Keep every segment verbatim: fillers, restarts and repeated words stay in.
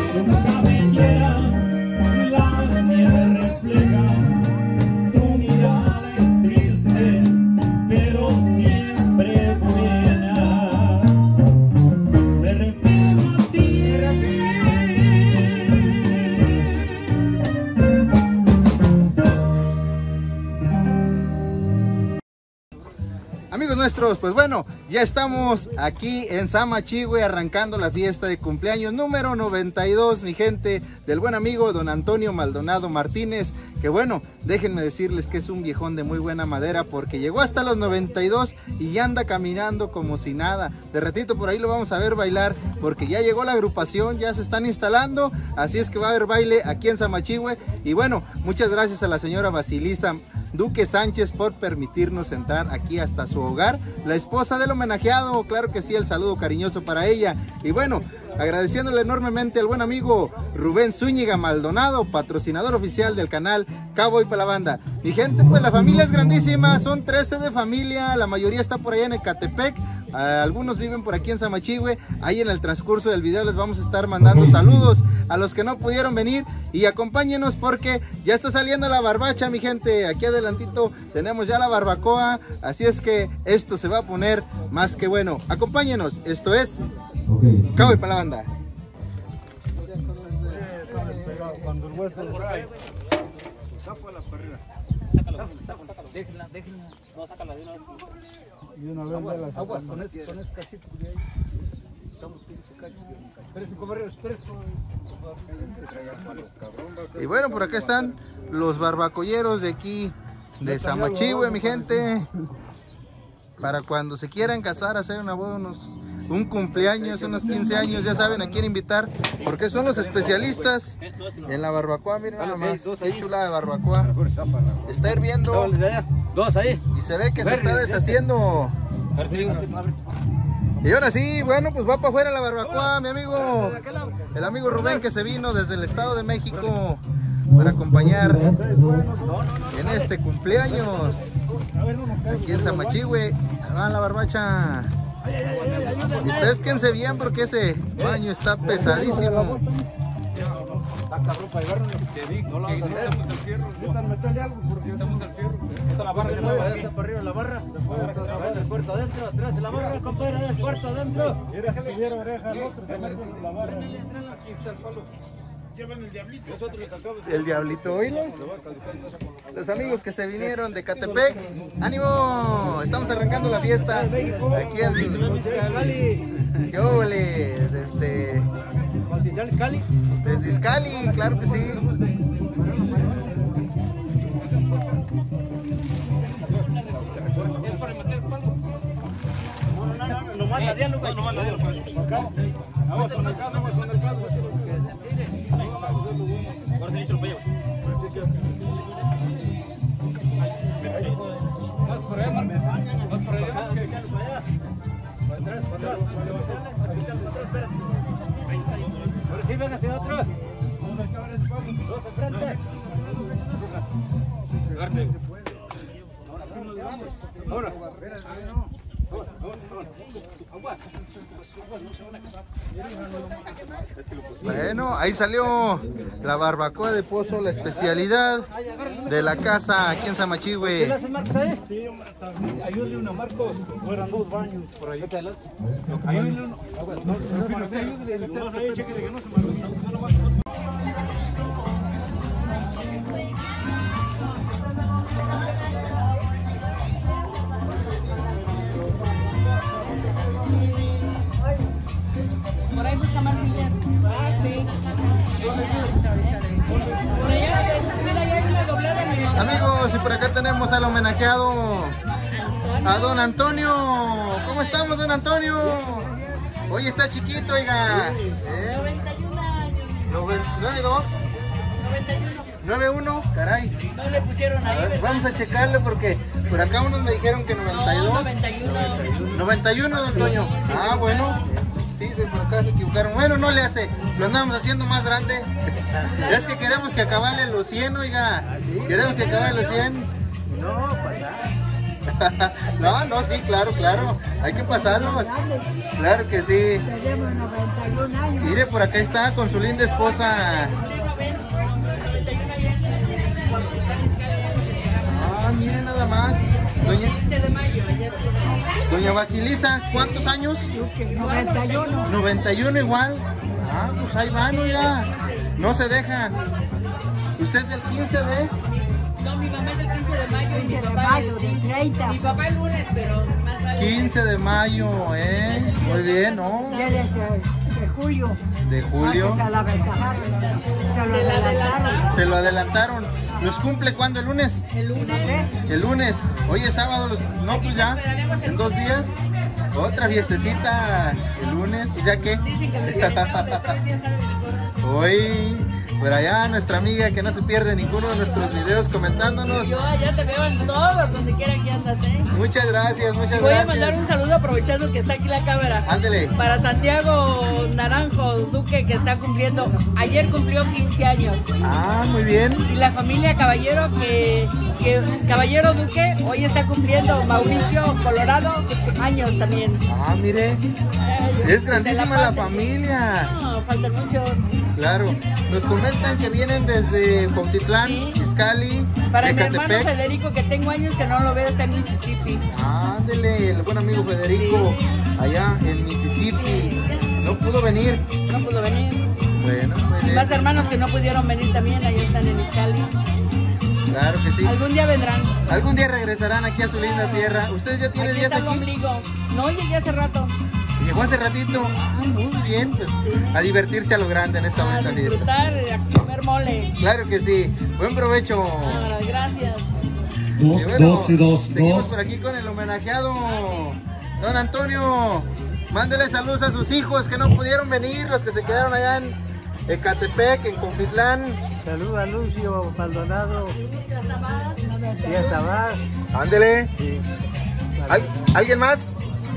Amigos nuestros, pues bueno, ya estamos aquí en Samachihue arrancando la fiesta de cumpleaños número noventa y dos, mi gente, del buen amigo don Antonio Maldonado Martínez, que bueno, déjenme decirles que es un viejón de muy buena madera porque llegó hasta los noventa y dos y ya anda caminando como si nada. De ratito por ahí lo vamos a ver bailar porque ya llegó la agrupación, ya se están instalando, así es que va a haber baile aquí en Samachihue. Y bueno, muchas gracias a la señora Basilisa Duque Sánchez por permitirnos entrar aquí hasta su hogar, la esposa del homenajeado, claro que sí, el saludo cariñoso para ella. Y bueno, agradeciéndole enormemente al buen amigo Rubén Zúñiga Maldonado, patrocinador oficial del canal Cowboy para la Banda. Mi gente, pues la familia es grandísima, son trece de familia, la mayoría está por allá en Ecatepec, uh, algunos viven por aquí en Samachihue. Ahí en el transcurso del video les vamos a estar mandando saludos a los que no pudieron venir y acompáñenos porque ya está saliendo la barbacha, mi gente. Aquí adelantito tenemos ya la barbacoa, así es que esto se va a poner más que bueno. Acompáñenos, esto es Cowboy para la Banda. Cuando el hueso lo trae, saco a la perrera. Sácala, sácala, déjenla, déjenla. No, sácala de una vez. Y una vez Aguas, de las aguas con ese, con ese cachito de ahí. Estamos pinche cacho. Espérese, comadre, espérese. Y bueno, por acá están los barbacolleros de aquí de Samachihue, mi gente. Para cuando se quieran casar, hacer una boda, unos, un cumpleaños, unos quince años, ya saben a quién invitar, porque son los especialistas en la barbacoa. Miren nada más, qué chula de barbacoa. Está hirviendo Dos ahí. y se ve que se está deshaciendo. Y ahora sí, bueno, pues va para afuera la barbacoa, mi amigo, el amigo Rubén, que se vino desde el Estado de México para acompañar en este cumpleaños aquí en Samachihue. Va la barbacha. Y pésquense bien porque ese baño está pesadísimo. Está cabrón para llevarnos. Te digo, no la vamos a hacer. Estamos al fierro. Necesitan meterle algo porque Estamos al fierro. Está la barra, está para arriba la barra. El puerto adentro, atrás de la barra, compadre, del puerto adentro. Mira que tuviera oreja al otro, se mete en la barra. Aquí está el palo. Llevan el diablito. Nosotros sacamos. El diablito, oílos. Los amigos que se vinieron de Ecatepec, ánimo, estamos arrancando la fiesta aquí en ¿qué ole? Desde desde Izcalli, claro que sí. Es para meter el palo. No, no, no, no manda diálogo. No, no manda diálogo. Vamos con el caso, vamos con el caso. Ahora se dicho lo puede llevar. Vas por allá, Marco. Vas por allá. Para atrás, para atrás. Espérate. Ahora sí, venga, hacia otro. Dos enfrente. Agárrate. Ahora sí nos vamos. Ahora. Bueno, ahí salió la barbacoa de Pozo, la especialidad de la casa aquí en Samachihue. ¿Qué hace Marcos ahí? Sí, ayúdale una Marcos. Fueran dos baños por ahí. Ayúdale uno. Ayúdale ahí, chequele que no se me. Por ahí busca más sillas. Ah, sí. Mira, ya hay una doblada en el... Amigos, y por acá tenemos al homenajeado a don Antonio. ¿Cómo estamos, don Antonio? Hoy está chiquito, oiga. ¿Eh? noventa y uno años. ¿nueve dos? noventa y uno. ¿nueve uno? Caray. No le pusieron A ahí, ver, ¿verdad? vamos a checarle porque por acá unos me dijeron que noventa y dos. No, noventa y uno. noventa y uno, don Antonio. Ah, bueno. Sí, de por acá se equivocaron. Bueno, no le hace. Lo andamos haciendo más grande. Es que queremos que acabarle los cien, oiga. Queremos que acabarle los cien. No, pasa. No, no, sí, claro, claro. Hay que pasarlos. Claro que sí. Tenemos noventa y un años. Mire, por acá está con su linda esposa. Ah, mire nada más. Doña, quince de mayo, ayer. Doña Basilisa, ¿cuántos años? noventa y uno. noventa y uno igual. Ah, pues ahí van, oiga. No se dejan. ¿Usted es del quince de? No, mi mamá es el quince de mayo y mi quince de papá mayo, es- del treinta. Mi papá el lunes, pero más vale. quince de mayo, ¿eh? Muy bien, ¿no? Y él es el de julio. De julio. Ah, que se la aventajaron. Se lo Se la adelantaron. Se lo adelantaron. ¿Los cumple cuándo? ¿El lunes? El lunes. El lunes. Hoy es sábado. Los... No, pues ya. En dos días. Otra fiestecita. El lunes. ¿Y ya qué? Dicen que el día de tres días sale mejor. Hoy, por allá, nuestra amiga que no se pierde ninguno de nuestros videos comentándonos. Yo allá te veo en todos, donde quiera que andas, ¿eh? Muchas gracias, muchas Voy a mandar un gracias. saludo aprovechando que está aquí la cámara. Ándele. Para Santiago Naranjo Duque, que está cumpliendo, ayer cumplió quince años. Ah, muy bien. Y la familia Caballero, que, que Caballero Duque hoy está cumpliendo, Mauricio Colorado, años también. Ah, mire. Ay, Es que grandísima se la pasen. familia. No, faltan muchos. Claro. Nos comentan que vienen desde Cuautitlán, Sí. Izcali, Para mi hermano Ecatepec. Federico, que tengo años que no lo veo, está en Mississippi. Ándele, el buen amigo Federico, allá en Mississippi. No pudo venir. No pudo venir. Bueno, muy bien. Más hermanos que no pudieron venir también, ahí están en Izcali. Claro que sí. Algún día vendrán. Algún día regresarán aquí a su linda tierra. ¿Usted ya tiene Aquí días está el aquí? ombligo. No, llegué hace rato. Llegó hace ratito. Ah, muy bien, pues a divertirse a lo grande en esta A bonita fiesta. disfrutar, a comer mole. Claro que sí. Buen provecho. Vámonos, gracias. Y Dos, bueno, doce, dos, seguimos dos. por aquí con el homenajeado. Don Antonio, mándele saludos a sus hijos que no pudieron venir, los que se quedaron allá en Ecatepec, en Cuautitlán. Saludos a Lucio Maldonado. Díaz Sabás. Ándele. ¿Al- ¿Alguien más?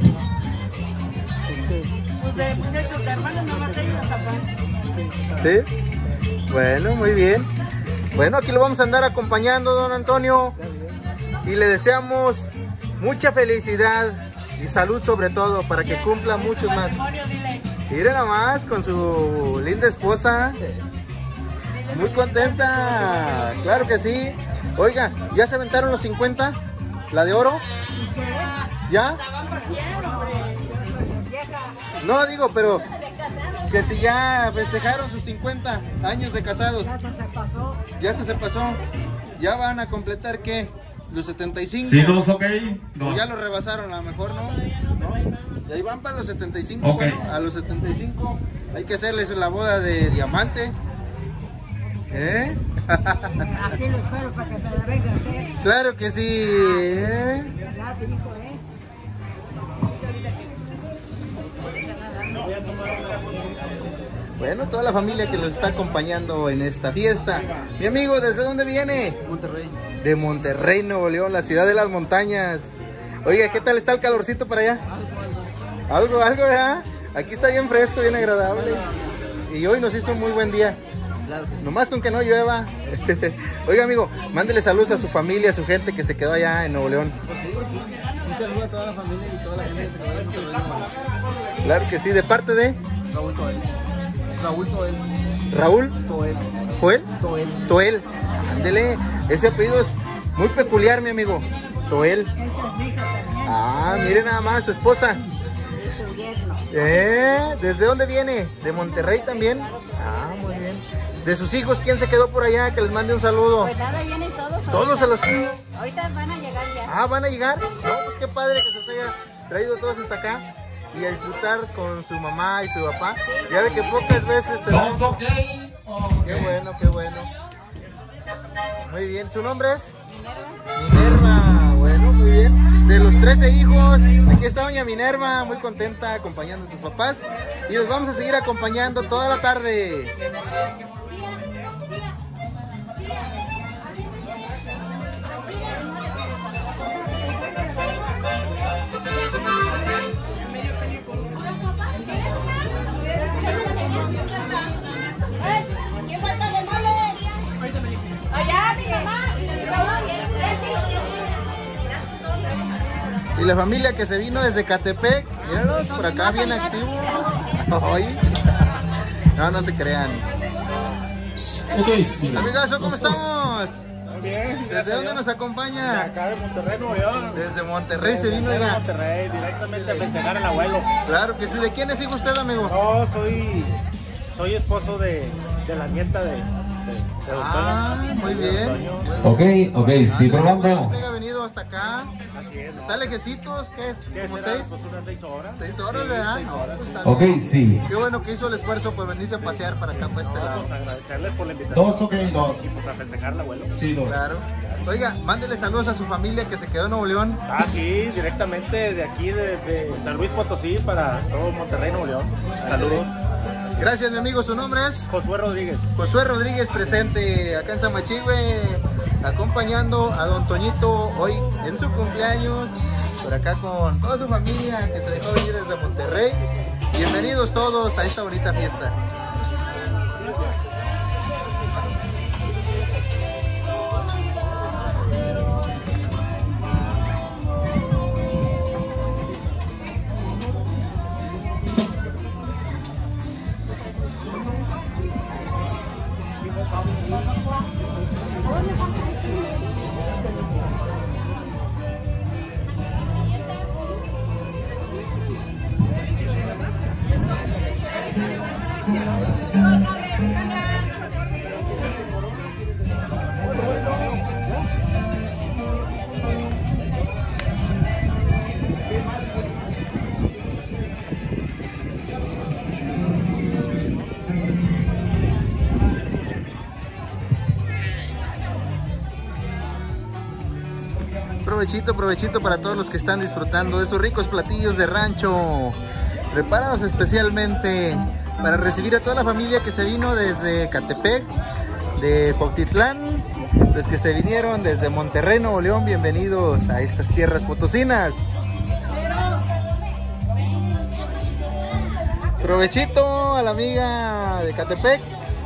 Pues de muchachos, de hermanos, nomás ellos, papá. Sí. Bueno, muy bien. Bueno, aquí lo vamos a andar acompañando, don Antonio. Y le deseamos mucha felicidad y salud sobre todo para que cumpla muchos más. Matrimonio, dile. Mire nada más con su linda esposa. Muy contenta. Claro que sí. Oiga, ¿ya se aventaron los cincuenta? ¿La de oro? ¿Ya? No, digo, pero que si ya festejaron sus cincuenta años de casados. Ya se pasó. Ya hasta se pasó. Ya van a completar, ¿qué? Los setenta y cinco. Sí, dos, ok. O Dos. ya lo rebasaron, a lo mejor, ¿no? ¿No? Y ahí van para los setenta y cinco. Ok. Bueno, a los setenta y cinco hay que hacerles la boda de diamante. ¿Eh? Aquí lo espero para que te la vengas, ¿eh? Claro que sí. ¿Eh? Ya te dijo, ¿eh? Bueno, toda la familia que los está acompañando en esta fiesta. Mi amigo, ¿desde dónde viene? Monterrey. De Monterrey, Nuevo León, la ciudad de las montañas. Oiga, ¿qué tal está el calorcito para allá? Algo, algo, ¿verdad? Aquí está bien fresco, bien agradable. Y hoy nos hizo muy buen día. Nomás con que no llueva. Oiga, amigo, mándele saludos a su familia, a su gente que se quedó allá en Nuevo León. Un saludo a toda la familia y toda la gente que se quedó en Monterrey. Claro que sí, de parte de Raúl Toel. Raúl Toel. Raúl, Toel. Joel, Toel. Toel. Ándele, ese apellido es muy peculiar, mi amigo. Toel. Esta es mi hija también. Ah, mire nada más, su esposa. Es su yerno. ¿Eh? ¿Desde dónde viene? ¿De Monterrey también? Ah, muy bien. ¿De sus hijos quién se quedó por allá? Que les mande un saludo. Pues nada, vienen todos. Todos se los... Ahorita van a llegar ya. Ah, ¿van a llegar? No, pues qué padre que se los haya traído todos hasta acá y a disfrutar con su mamá y su papá. Ya ve que pocas veces se dan. Dos, ok. Ok. Qué bueno, qué bueno. Muy bien, ¿su nombre es? Minerva. Bueno, muy bien. De los trece hijos, aquí está doña Minerva, muy contenta acompañando a sus papás. Y los vamos a seguir acompañando toda la tarde. ¿Quién falta de mole? Allá, mi mamá. Y la familia que se vino desde Catepec, míralos, por acá bien activos. Hoy. No, no se crean. Ok, sí. Amigazo, ¿cómo estamos? Muy bien. ¿Desde dónde nos acompaña? Acá de Monterrey, Nuevo León. Desde Monterrey se vino de ya. Monterrey, directamente a festejar al abuelo. Claro que sí. ¿De quién es hijo usted, amigo? No, soy, soy esposo de, de la nieta de, de, de don Ah, Toño. muy De bien. don Toño. Ok, ok, sí, probando. Usted ha venido hasta acá. Así es. ¿Está lejecitos? ¿Qué es? ¿Qué ¿Como será? seis? Pues unas seis horas. ¿Seis horas, Sí, verdad? seis No, horas. pues está Ok, bien. sí. Qué bueno que hizo el esfuerzo por venirse a pasear para acá, para este lado. Vamos a agradecerles por la invitación. Dos, ok, dos. Y pues a festejar al abuelo. Sí, dos. Claro. Oiga, mándele saludos a su familia que se quedó en Nuevo León. Ah, sí, directamente de aquí, de, de San Luis Potosí, para todo Monterrey, Nuevo León. Saludos. Gracias, mi amigo. ¿Su nombre es? Josué Rodríguez. Josué Rodríguez, presente acá en Samachigüe, acompañando a don Toñito hoy en su cumpleaños, por acá con toda su familia que se dejó venir desde Monterrey. Bienvenidos todos a esta bonita fiesta. Provechito, provechito para todos los que están disfrutando de esos ricos platillos de rancho, preparados especialmente para recibir a toda la familia que se vino desde Catepec, de Cuautitlán, los que se vinieron desde Monterrey, Nuevo León. Bienvenidos a estas tierras potosinas. Provechito a la amiga de Catepec.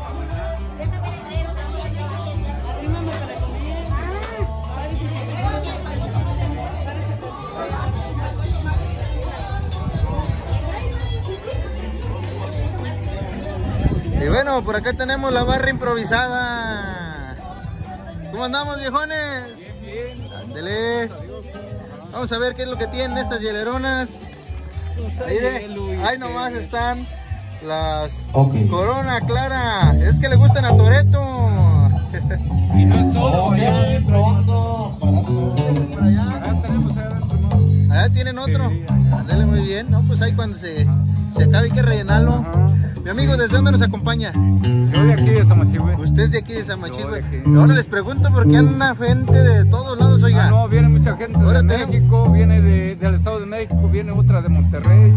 Y bueno, por acá tenemos la barra improvisada. ¿Cómo andamos, viejones? Bien, bien. Ándele. Vamos a ver qué es lo que tienen estas hieleronas. Ahí, de, ahí nomás están las Okay. Corona Clara. Es que le gustan a Toreto. Y no es todo, allá adentro. Probando. Por allá. Allá tenemos allá adentro, ¿no? Allá tienen otro. Sí. Ándele, muy bien. No, pues ahí cuando se, se acabe hay que rellenarlo. Ajá. Mi amigo, ¿desde dónde nos acompaña? Yo de aquí de Samachigüe. Usted es de aquí de Yo Samachigüe. de aquí. Ahora les pregunto por qué anda gente de todos lados, oiga. Ah, no, viene mucha gente Ahora de tenemos- México, viene de, del Estado de México, viene otra de Monterrey.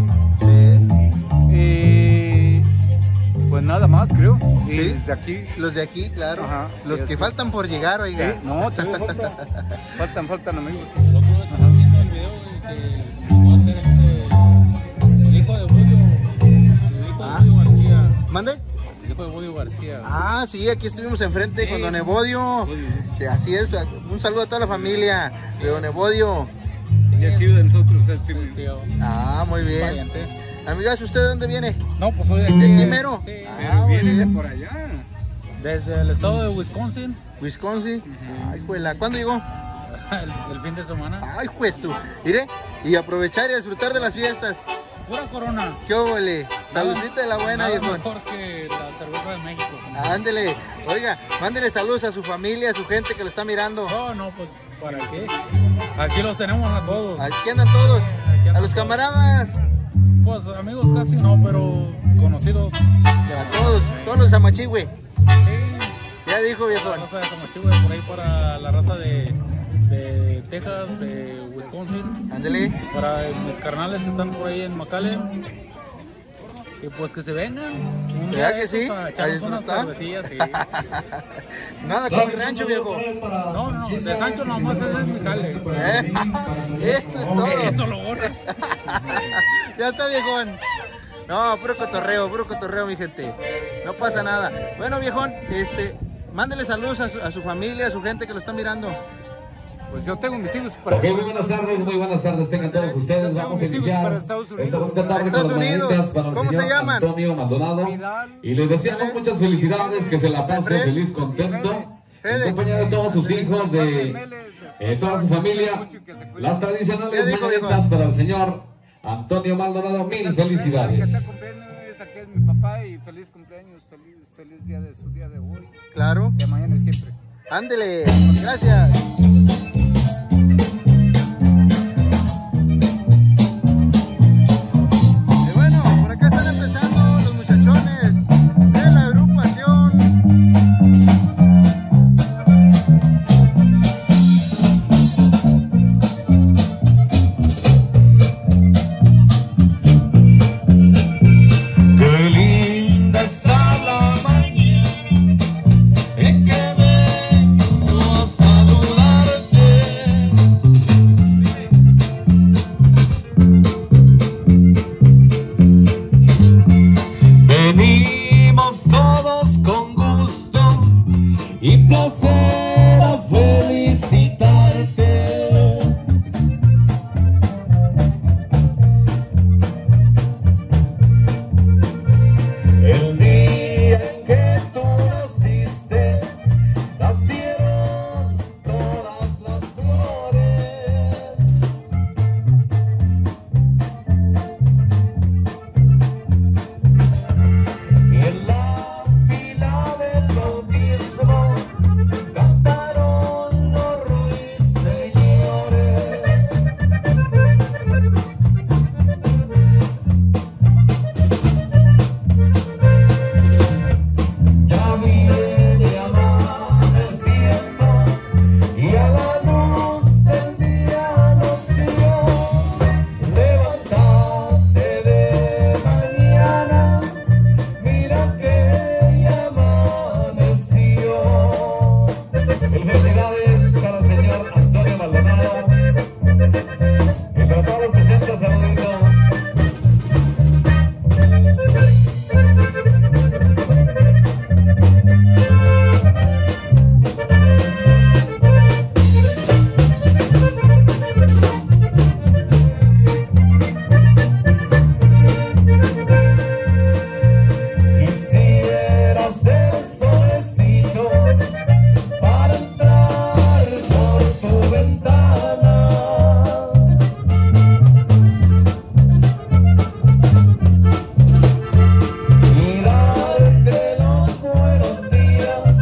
Sí. Y pues nada más, creo. Y Sí. de aquí. Los de aquí, claro. Ajá, Los sí, que sí. faltan por llegar, oiga. Sí, no, todavía falta. faltan, faltan amigos. El otro día estaba viendo el video de que va a ser este el hijo de Bodio, el hijo Ah. de Bodio García, ¿Mande? el hijo de Bodio García. Ah, sí, aquí estuvimos enfrente Sí, con don sí. Evodio. Sí, así es. Un saludo a toda la familia de don Evodio. Y es tío de nosotros, es tío. Este, un Ah, muy bien. pariente. Amigas, ¿usted de dónde viene? No, pues soy de aquí. ¿De aquí mero? Sí, Ah, muy Viene de bien. por allá. desde el estado de Wisconsin, Wisconsin. Ay, juela. ¿Cuándo llegó? el, el fin de semana. Ay, juezu. Mire, y aprovechar y disfrutar de las fiestas. Pura corona. ¿Qué óvole? Saludcita de la buena, Nada viejón. mejor que la cerveza de México. Ándele. Oiga, mándele saludos a su familia, a su gente que lo está mirando. No, no, pues ¿para qué? Aquí los tenemos a todos. Aquí andan todos. Aquí andan A los todos. camaradas. Pues amigos casi no, pero conocidos. A todos. Todos los Samachigüe. Sí. Ya dijo, La viejón. raza de Samachigüe, por ahí para la raza de, de Texas, de Wisconsin, Ándele. para mis carnales que están por ahí en McAllen. Y pues que se vengan. Un día ¿Verdad que estos sí? A A echarnos unas disfrutar. cervecillas, sí. Nada como el rancho, viejo. No, no, de Sancho nomás es mi jale. ¿Eh? Eso es todo. Eso lo borras. Ya está, viejón. No, puro cotorreo, puro cotorreo, mi gente. No pasa nada. Bueno, viejón, este, mándele saludos a su, a su familia, a su gente que lo está mirando. Pues yo tengo mis hijos para... Ok, muy buenas tardes, muy buenas tardes tengan todos ustedes. Vamos a iniciar esta bonita tarde con las mañanitas para el señor Antonio Maldonado. Y les deseamos muchas felicidades, que se la pase feliz, contento, acompañado de todos sus hijos, de eh, toda su familia. Las tradicionales mañanitas para el señor Antonio Maldonado, mil felicidades. Aquí es mi papá y feliz cumpleaños, feliz, feliz día de su día de hoy. Claro. De mañana y siempre. Ándele, gracias. Y bueno, por acá están empezando los muchachones de la agrupación. Qué linda está la mañana en que vengo a saludarte. Venimos todos con gusto y placer a felicitarte. El día en que tú naciste, nacieron todas las flores. Y en las filas del bautismo cantaron los ruiseñores. Ya viene amaneciendo y a la luz del día nos dio. Levántate de mañana, mira que ya amaneció. Felicidades para el señor Antonio Maldonado. Y para todos los presentes, saluditos. Quisiera ser solecito para entrar por tu ventana y darte los buenos días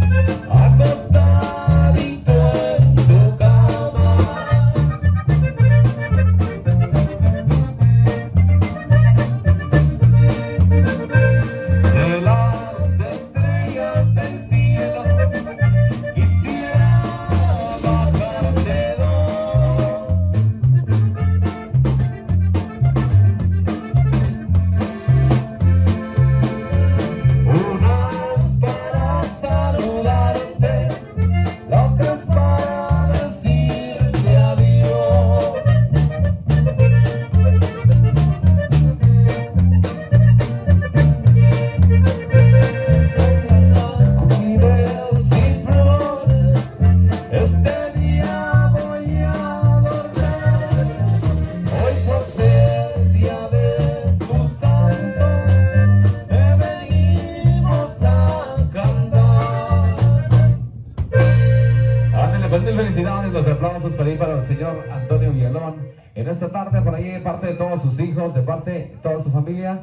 acostadito en tu cama. De las estrellas del cielo quisiera bajarte dos. Unas para saludarte, la otra es para decirte adiós. Flores y flores, este día voy a adornar. Hoy por ser día de tu santo, te venimos a cantar. Ándale, pues mil felicidades, los aplausos para ahí para el señor Antonio Villalón. En esta tarde, por ahí, de parte de todos sus hijos, de parte de toda su familia.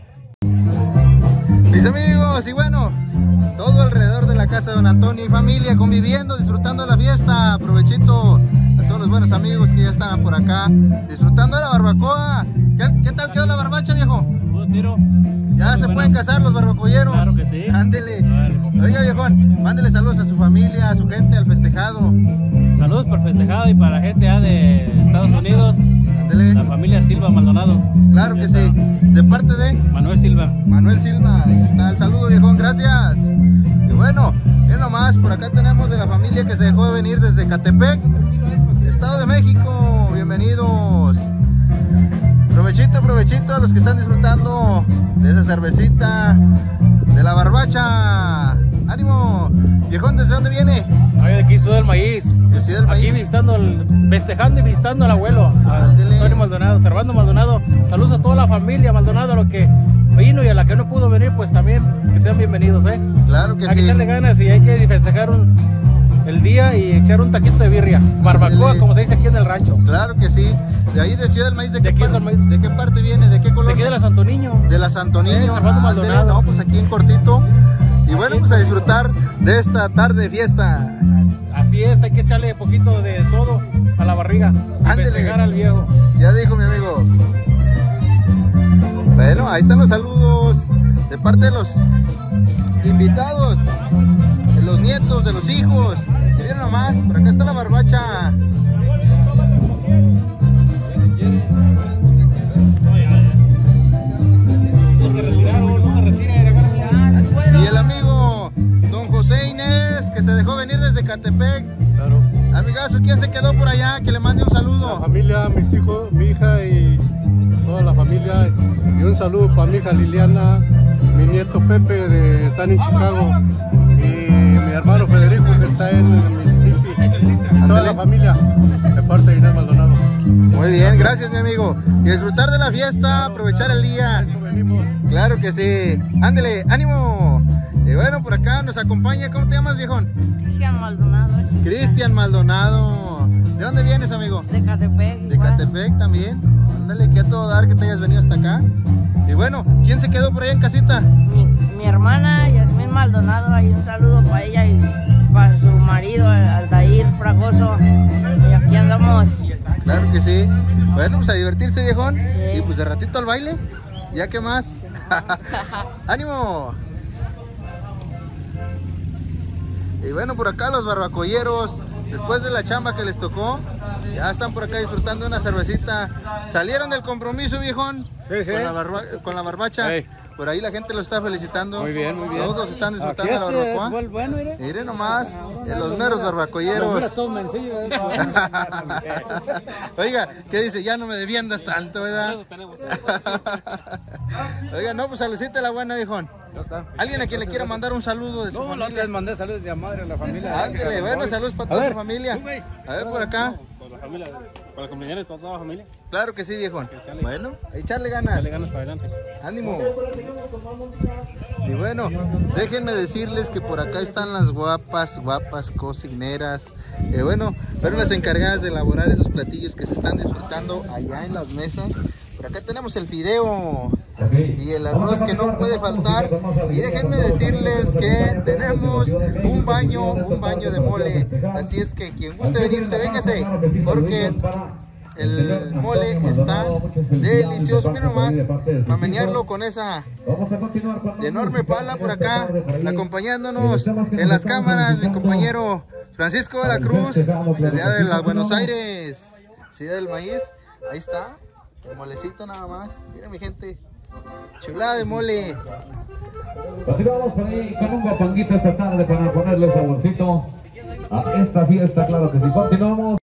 Mis amigos, y bueno, todo alrededor de la casa de don Antonio y familia, conviviendo, disfrutando de la fiesta. Provechito a todos los buenos amigos que ya están por acá, disfrutando de la barbacoa. ¿Qué, qué tal quedó la barbacha, viejo? Un tiro. Ya se pueden casar los barbacoyeros. Claro que sí. Ándele. Vale. Oiga, viejón, mándele saludos a su familia, a su gente, al festejado. Saludos por festejado y para la gente ya de Estados Unidos, Ándele. la familia Silva Maldonado. Claro que sí. De parte de Manuel Silva. Manuel Silva. Ahí está el saludo, viejón. Gracias. Y bueno, bien nomás, por acá tenemos de la familia que se dejó de venir desde Catepec, Estado de México. Bienvenidos. Provechito, provechito a los que están disfrutando de esa cervecita, de la barbacha. ¡Ánimo! Viejón, ¿desde dónde viene? Ay, de aquí sube el maíz. De Ciudad del Maíz. Aquí visitando, el, festejando y visitando al abuelo, a Antonio Maldonado, Servando Maldonado. Saludos a toda la familia Maldonado, a los que vino y a la que no pudo venir, pues también que sean bienvenidos, ¿eh? Claro que hay sí. Hay que echarle ganas y hay que festejar un, el día y echar un taquito de birria, barbacoa, Andele. Como se dice aquí en el rancho. Claro que sí. De ahí de Ciudad del Maíz, ¿de, de, qué, aquí par Maíz. ¿De qué parte viene? ¿De qué color? De aquí de la Santo Niño. De la Santo Niño. Eh, Servando ah, Maldonado. Andele, no, pues aquí en cortito. Y bueno, pues a disfrutar de esta tarde de fiesta. Así es, hay que echarle poquito de todo a la barriga y festejar al viejo. Ya dijo mi amigo. Bueno, ahí están los saludos de parte de los invitados, de los nietos, de los hijos. Miren nomás, por acá está la barbacha. Y el amigo don José Inés, que se dejó venir desde Catepec. Claro. Amigazo, ¿quién se quedó por allá? Que le mande un saludo. La familia, mis hijos, mi hija y toda la familia. Y un saludo para mi hija Liliana, mi nieto Pepe, de están en Chicago, y mi hermano Federico, que está en Mississippi. A toda la familia, de parte de Inés Maldonado. Muy bien, gracias mi amigo. Y disfrutar de la fiesta, aprovechar el día. Eso venimos. Claro que sí. Ándele, ánimo. Y bueno, por acá nos acompaña, ¿cómo te llamas, viejón? Cristian Maldonado. Cristian Maldonado. ¿De dónde vienes, amigo? De Catepec. De Catepec también. Ándale, que a todo dar que te hayas venido hasta acá. Y bueno, ¿quién se quedó por allá en casita? Mi, mi hermana Yasmín Maldonado, hay un saludo para ella y para su marido, Aldair Fragoso. Y aquí andamos. Claro que sí. Bueno, pues a divertirse, viejón. Sí. Y pues de ratito al baile. ¿Ya qué más? ¡Ánimo! Y bueno, por acá los barbacoyeros, después de la chamba que les tocó, ya están por acá disfrutando una cervecita. ¿Salieron del compromiso, viejón? Sí, sí. Con la, barba con la barbacha. Sí. Por ahí la gente lo está felicitando. Muy bien, muy bien. Todos están disfrutando la barbacoa. Bueno, bueno, mire. Miren nomás, eh, los meros barbacoyeros. Oiga, ¿qué dice? Ya no me defiendas tanto, ¿verdad? Oiga, no, pues saludcita la buena, viejón. ¿Alguien a quien le quiera mandar un saludo de su no, familia? No, les mandé saludos de a madre a la familia. Ándale, bueno, saludos para toda su familia. A ver, por acá. Para la familia, para los compañeros, para toda la familia. Claro que sí, viejón. Bueno, a echarle ganas. Echarle ganas para adelante. Ánimo. Y bueno, déjenme decirles que por acá están las guapas, guapas cocineras. Eh, bueno, fueron las encargadas de elaborar esos platillos que se están disfrutando allá en las mesas. Por acá tenemos el fideo y el arroz que no puede faltar. Y déjenme decirles que tenemos un baño, un baño de mole. Así es que quien guste venirse, véngase, porque el mole está delicioso. Miren nomás, para menearlo con esa enorme pala por acá, acompañándonos en las cámaras, mi compañero Francisco de la Cruz, desde allá de la Buenos Aires, Ciudad del Maíz. Ahí está, el molecito nada más. Miren mi gente, chulada de mole. Continuamos con, ahí, con un guapanguito esta tarde para ponerle saborcito a esta fiesta, claro que sí. Continuamos.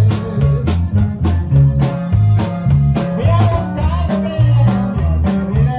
Voy a buscar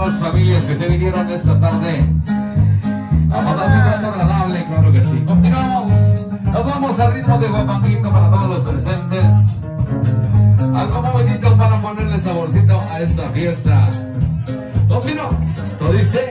demás familias que se vinieron esta tarde a pasar un rato agradable, claro que sí. Continuamos, nos vamos al ritmo de guapanguito para todos los presentes. Algo muy bonito para ponerle saborcito a esta fiesta. Continuamos, esto dice...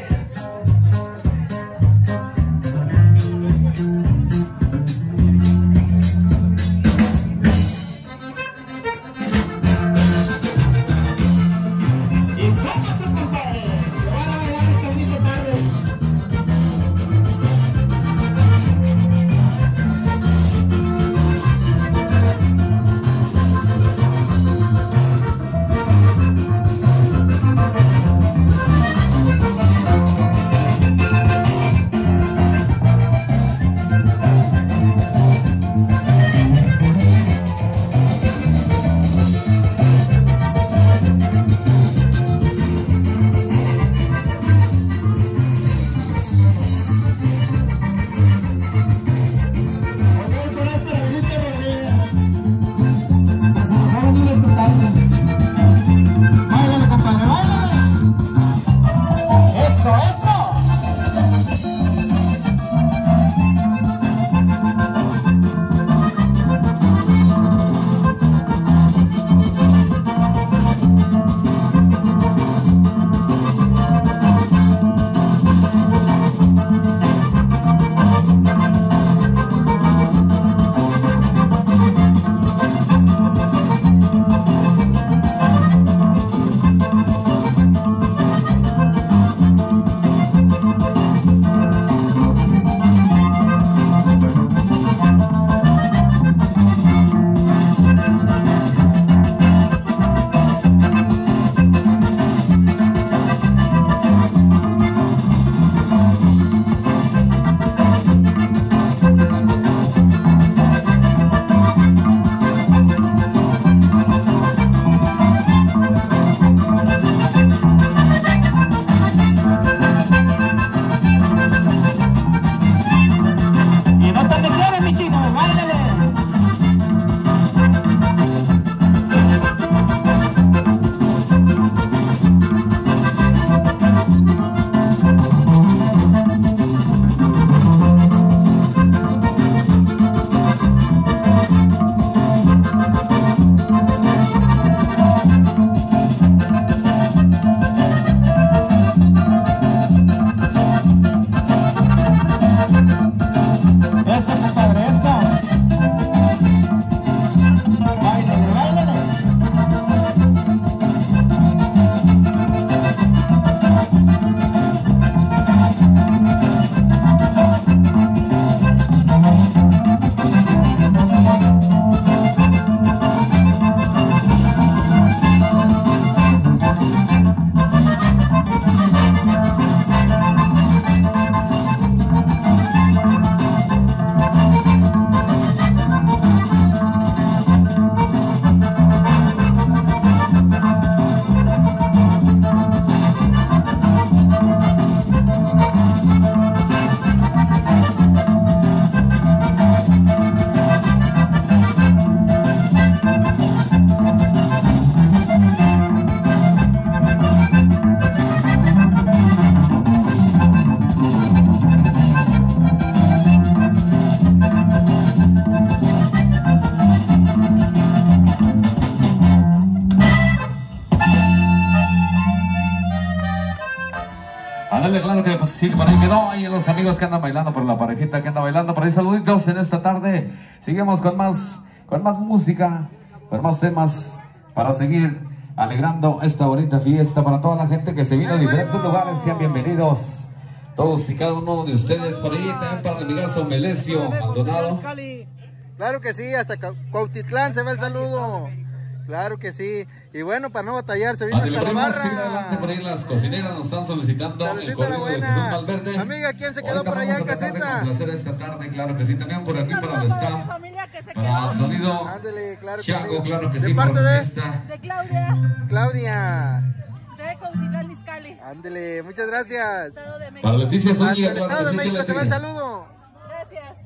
Claro que pues, sí, por ahí quedó. Ahí los amigos que andan bailando, por la parejita que anda bailando por ahí, saluditos en esta tarde. Seguimos con más, con más música, con más temas para seguir alegrando esta bonita fiesta para toda la gente que se vino de diferentes lugares. Sean bienvenidos todos y cada uno de ustedes por ahí, también para el amigazo Melesio Maldonado. Claro que sí, hasta Cuautitlán se va el saludo. Claro que sí. Y bueno, para no batallar, se viene hasta la barra. Sí, adelante, por ahí las cocineras nos están solicitando el correo de Jesús Valverde. Amiga, ¿quién se quedó por allá en casita? Un placer esta tarde, claro que sí. También por aquí para el staff, para el sonido. Ándale, claro que Chaco, sí. claro que sí. ¿De parte de? De Claudia. Claudia. De Cuautitlán Izcalli. Ándale, muchas gracias. Para Leticia Zúñiga, hasta el claro Estado que de sí. México se va el saludo. Gracias.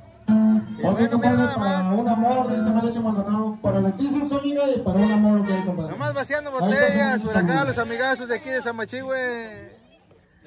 Y bueno, mira nada más. Para un amor, dice Melesio Maldonado. Para Leticia Zúñiga y para un amor, ok, compadre. Nomás vaciando botellas por acá, los amigazos de aquí de Samachihue.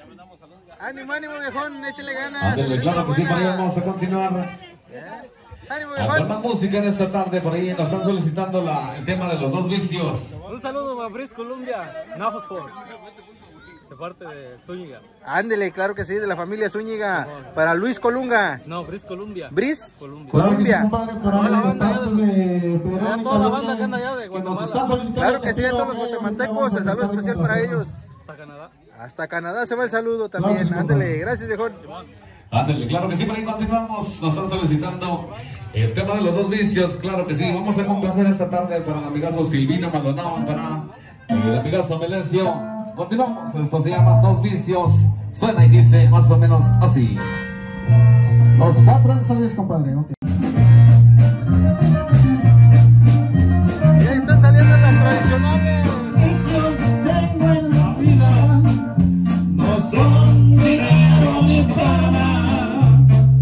Ánimo, ánimo, viejón, échale ganas. Ándale, claro que sí, por ahí vamos a continuar. Ánimo, viejón. Más música en esta tarde, por ahí nos están solicitando la, el tema de los dos vicios. Un saludo a Bris Columbia, Navajo, de parte de Zúñiga. Ándele, claro que sí, de la familia Zúñiga. Para Luis Colunga. No, Bris Columbia. Bris Columbia. Columbia. Toda la banda que anda allá de Guatemala. Claro que sí, a todos los guatemaltecos, el saludo especial para ellos. Hasta Canadá. Hasta Canadá se va el saludo también. Ándele, gracias, viejón. Ándale, claro que sí, por ahí continuamos. Nos están solicitando el tema de los dos vicios. Claro que sí, vamos a complacer esta tarde para el amigazo Silvino Maldonado, para el amigazo Melencio. Continuamos, esto se llama Dos Vicios. Suena y dice más o menos así. Los cuatro ensayos, compadre, ok. Y ahí están saliendo las tradicionales. Vicios tengo en la vida, no son dinero ni fama.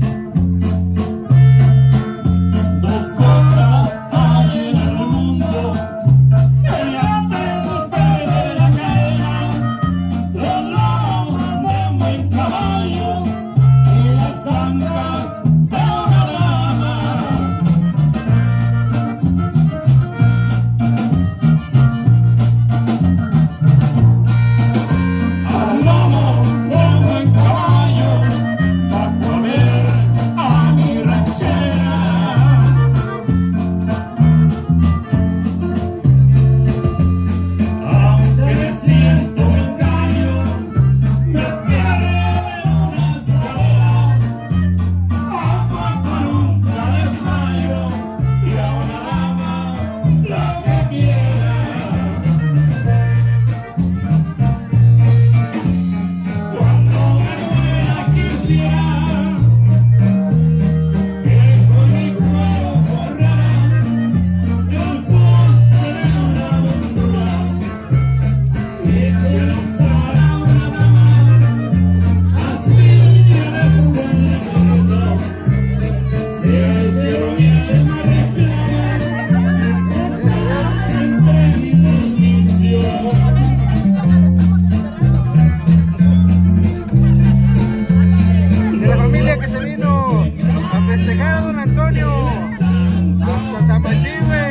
Dos cosas hay en el mundo que me hacen perder la calma: los lobos de buen caballo y las ancas de una dama. Al lomo de buen caballo va a ver a mi ranchera. Aunque me siento un gallo, me pierden unas caderas. Agua con un desmayo y a una dama lo que quiera. Cuando me muera quisiera que con mi cuero correrá el postre de una aventura y que usara una dama así que después de muerto, si el cielo viene me reclama entre mis dos vicios. De la familia que se vino a festejar a don Antonio hasta Samachihue.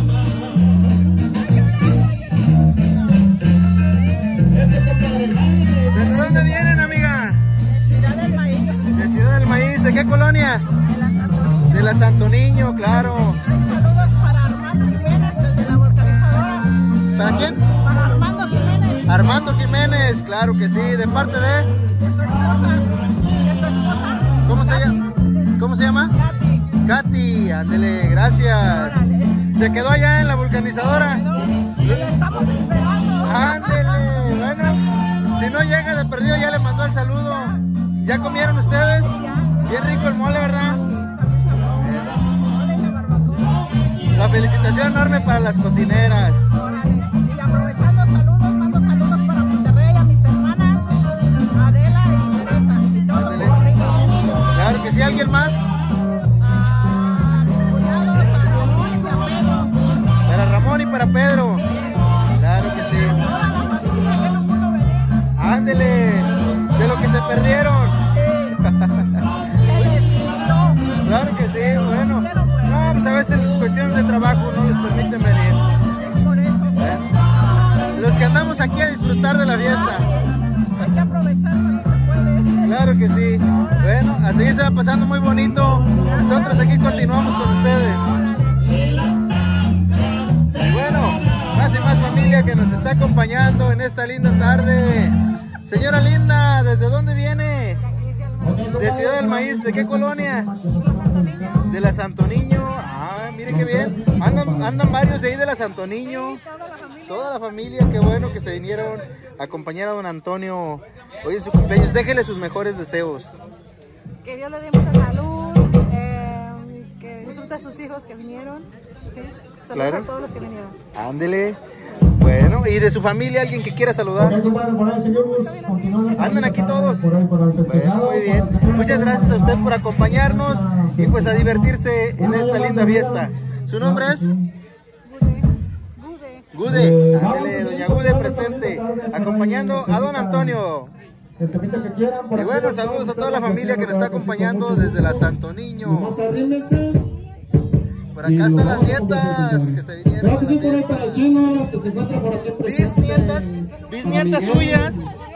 ¿Desde dónde vienen, amiga? Ciudad del Maíz. De Ciudad del Maíz. ¿De qué colonia? De la Santo Niño, claro. Saludos para Armando Jiménez, desde la volcanizadora. ¿Para quién? Para Armando Jiménez. Armando Jiménez, claro que sí. ¿De parte de? De su esposa. De su esposa. ¿Cómo se llama? ¿Cómo se llama? Katy. Katy, ándele, gracias. Órale. ¿Se quedó allá en la vulcanizadora? Le estamos esperando. Ándele, bueno, si no llega de perdido ya le mandó el saludo. ¿Ya comieron ustedes? Bien rico el mole, ¿verdad? La felicitación enorme para las cocineras. Órale. Y aprovechando saludos, mando saludos para Monterrey, a mis hermanas, Adela y Teresa, y todos los borregos. Claro que sí, ¿alguien más? A mis cuñados, a Ramón y a Pedro. Para Ramón y para Pedro. Claro que sí. Toda la familia que no pudo venir. Ándele, de lo que se perdieron. Se les invitó. Claro que sí, bueno. No, pues a veces cuestiones de trabajo no les permiten venir. Es por eso. ¿Eh? Los que andamos aquí a disfrutar de la fiesta. Hay que aprovechar cuando se puede. Claro que sí. Bueno, a seguir se va pasando muy bonito. Nosotros aquí continuamos con ustedes. Y bueno, más y más familia que nos está acompañando en esta linda tarde. Señora linda, ¿desde dónde viene? De Ciudad del Maíz. ¿De qué colonia? De la Santo Niño. Ah, mire qué bien. Andan, andan varios de ahí de la Santo Niño. Toda la familia, qué bueno que se vinieron a acompañar a don Antonio hoy en su cumpleaños. Déjele sus mejores deseos. Que Dios le dé mucha salud, eh, que disfrute a sus hijos que vinieron. ¿Sí? Saludos Claro. a todos los que vinieron. Ándele. Bueno, y de su familia, alguien que quiera saludar. Ok, compadre, por ahí seguimos. Continuamos la Andan aquí tarde todos. Por ahí, para el festejado, Bueno, muy bien. para el festejo. Muchas gracias a usted por acompañarnos y pues a divertirse en esta linda fiesta. ¿Su nombre es? Gude. Gude. Gude. Ándele, doña Gude presente, acompañando a don Antonio. el temita que quieran. Por y bueno, saludos a toda la familia que nos está acompañando desde la Santo Niño. Por acá están las nietas que se vinieron. Creo que sí, por ahí para el chino, que se encuentra por aquí. Bisnietas, bisnietas suyas.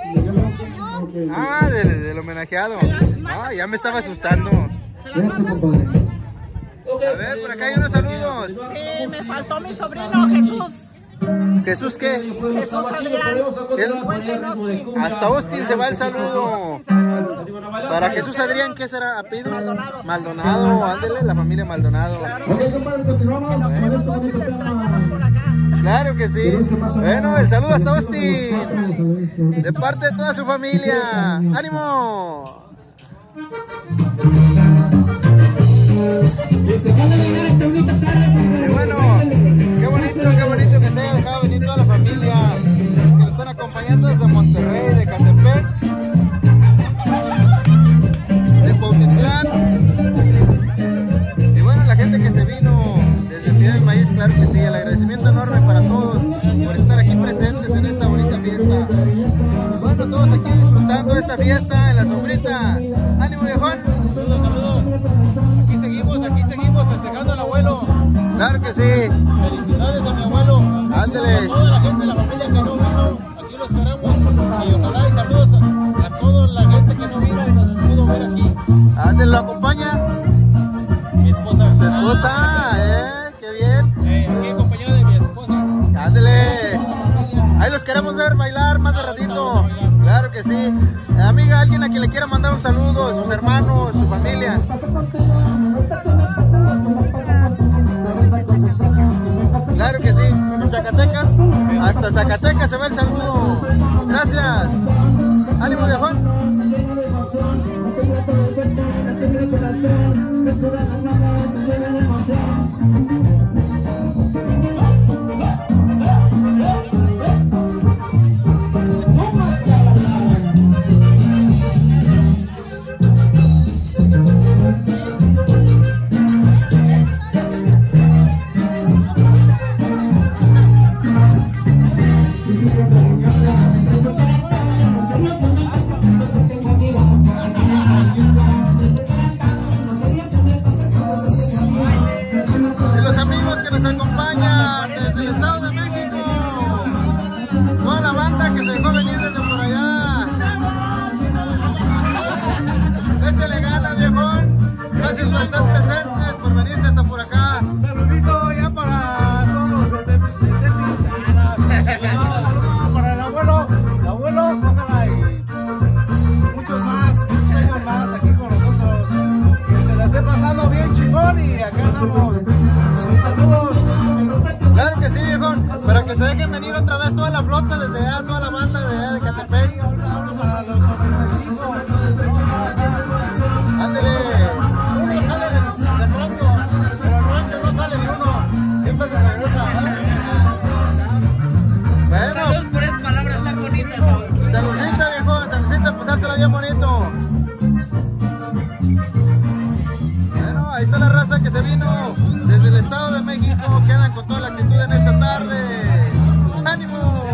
Ah, del, del homenajeado. Ah, ya me estaba asustando. Gracias, compadre. A ver, por acá hay unos saludos. Sí, me faltó mi sobrino Jesús. ¿Jesús qué? Jesús Adrián. Hasta Austin se va el saludo. Para Jesús Adrián, ¿qué será? ¿Apellido? Maldonado. Maldonado, ándele, la familia Maldonado. Ok, compadre, continuamos con este bonito tema. Claro que sí. Bueno, el saludo hasta Austin. De parte de toda su familia. ¡Ánimo! Y bueno, qué bonito, qué bonito que se haya dejado venir toda la familia que nos están acompañando desde Monterrey, de Catepec, de Cuautitlán. Y bueno, la gente que se vino desde Ciudad del Maíz, claro que sí, el agradecimiento enorme para todos por estar aquí presentes en esta bonita fiesta. Y bueno, todos aquí disfrutando de esta fiesta en la sombrita. ¡Ánimo, viejón! Saludos, saludos. Aquí seguimos, aquí seguimos festejando al abuelo. Claro que sí. Felicidades a mi abuelo. Ándele. A toda la gente de la familia que no vino, aquí lo esperamos. Y ojalá y saludos a, a toda la gente que no vino y nos pudo ver aquí. Ándele, ¿lo acompaña? Mi esposa. ¿Tu esposa? ¿Eh? ¡Qué bien! Eh, aquí acompañado de mi esposa. Ándele. Ahí los queremos ver bailar más de ratito. Claro que sí. Amiga, alguien a quien le quiera mandar un saludo, sus hermanos, su familia. Claro que sí. En Zacatecas, hasta Zacatecas se va el saludo. Gracias. Ánimo, viejón. Claro que sí, viejón, para que se dejen venir otra vez toda la flota desde allá, toda la banda de allá de Catepec. Ándele. Bueno. Saludos por esas palabras tan bonitas. Saludcita, viejón, saludcita, pasártela bien bonito. Bueno, ahí está la raza que se vino desde el Estado de México, quedan con toda la actitud en esta tarde. ¡Ánimo!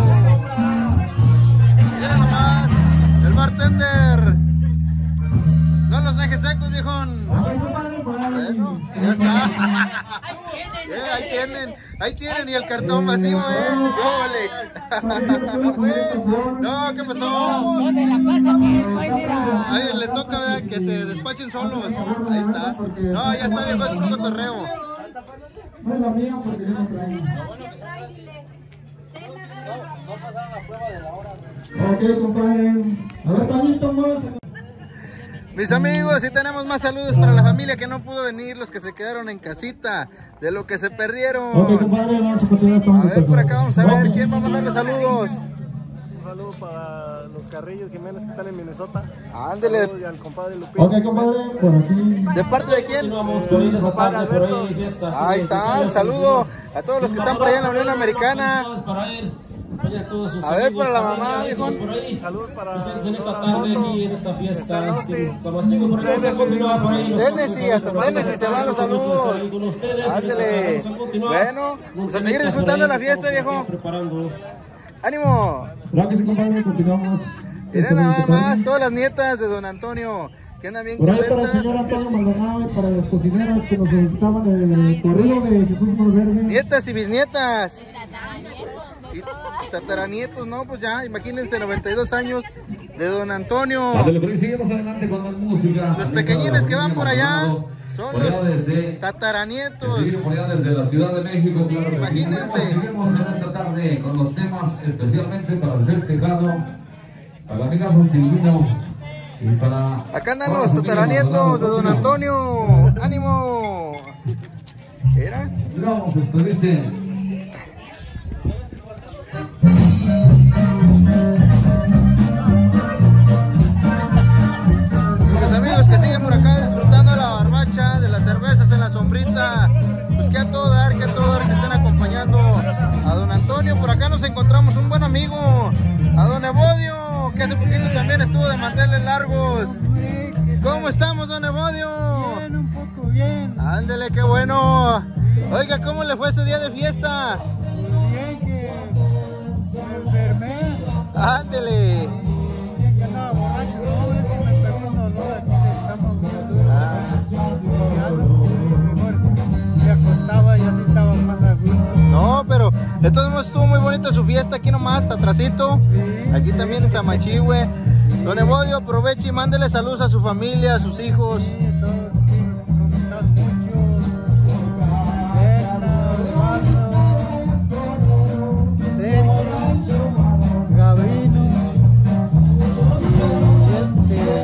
Mira nomás, el bartender. No los dejes secos, viejón. Bueno, ya está. Eh, ahí tienen, ahí tienen y el cartón vacío, eh. ¡Órale! No, ¿qué pasó? Son de la casa, pues, mira. Ay, les toca, ¿verdad? Que se despachen solos. Ahí está. No, ya está, viejo, es puro cotorreo. No es la mía porque yo no traigo. Ok, compadre. A ver, Toñito, muévese. Mis amigos, sí tenemos más saludos para la familia que no pudo venir, los que se quedaron en casita, de lo que se perdieron. Ok, compadre, vamos a continuar. A ver, por acá vamos a ver quién va a mandarle saludos. Un saludo para los Carrillos Jiménez que están en Minnesota. Ándele. Y al compadre Lupín. Ok, compadre, por aquí. ¿De parte de quién? Continuamos con esta tarde por ahí, fiesta. Ahí está, un saludo a todos los que están por allá en la Unión Americana. Para él. A, todos sus a ver, amigos, para la familia, mamá, viejo. Saludos para presentes en esta tarde aquí en esta fiesta. Salvatierra, por ahí vamos a continuar por ahí. Tennessee, hasta Tennessee se van los saludos. Ándele. Bueno, pues a seguir disfrutando de la fiesta, viejo. ¡Ánimo! Claro que sí, compadre, continuamos. Miren nada más, todas las nietas de don Antonio, que andan bien por ahí contentas. para el señor Antonio Maldonado y para las cocineras que nos invitaban en el corrido de Jesús Malverde. Nietas y bisnietas. Y tataranietos, no, pues ya, imagínense, noventa y dos años de don Antonio. Adelante con la música. Los pequeñines que van por allá son los tataranietos. Por allá desde la Ciudad de México, claro. Imagínense. Seguimos en esta tarde con los temas especialmente para el festejado, para la amiga Silvino y para... Acá andan los tataranietos de don Antonio. ¡Ánimo! ¿Era? Vamos, esto dice... Los amigos que siguen por acá disfrutando de la barbacha, de las cervezas en la sombrita, pues que a todo dar, que a todo dar, que estén acompañando a don Antonio. Por acá nos encontramos un buen amigo, a don Evodio, que hace poquito también estuvo de manteles largos. ¿Cómo estamos, don Evodio? Bien, un poco bien. Ándele, qué bueno. Oiga, ¿cómo le fue ese día de fiesta? Muy bien, que me enfermé. Ándele. Bien que andaba borracho, no, es que me pegó un dolor aquí de estómago. Ya no, mejor me acostaba y así estaba más a gusto. No, pero de todos modos estuvo muy bonita su fiesta aquí nomás, atrasito. Sí, aquí sí, también en Samachihue. Don Evodio, aproveche y mándele saludos a su familia, a sus hijos. Sí, a todos los hijos, ¿cómo están? Muchos. Berna, Osvaldo, Sergio, Gabrino, y este,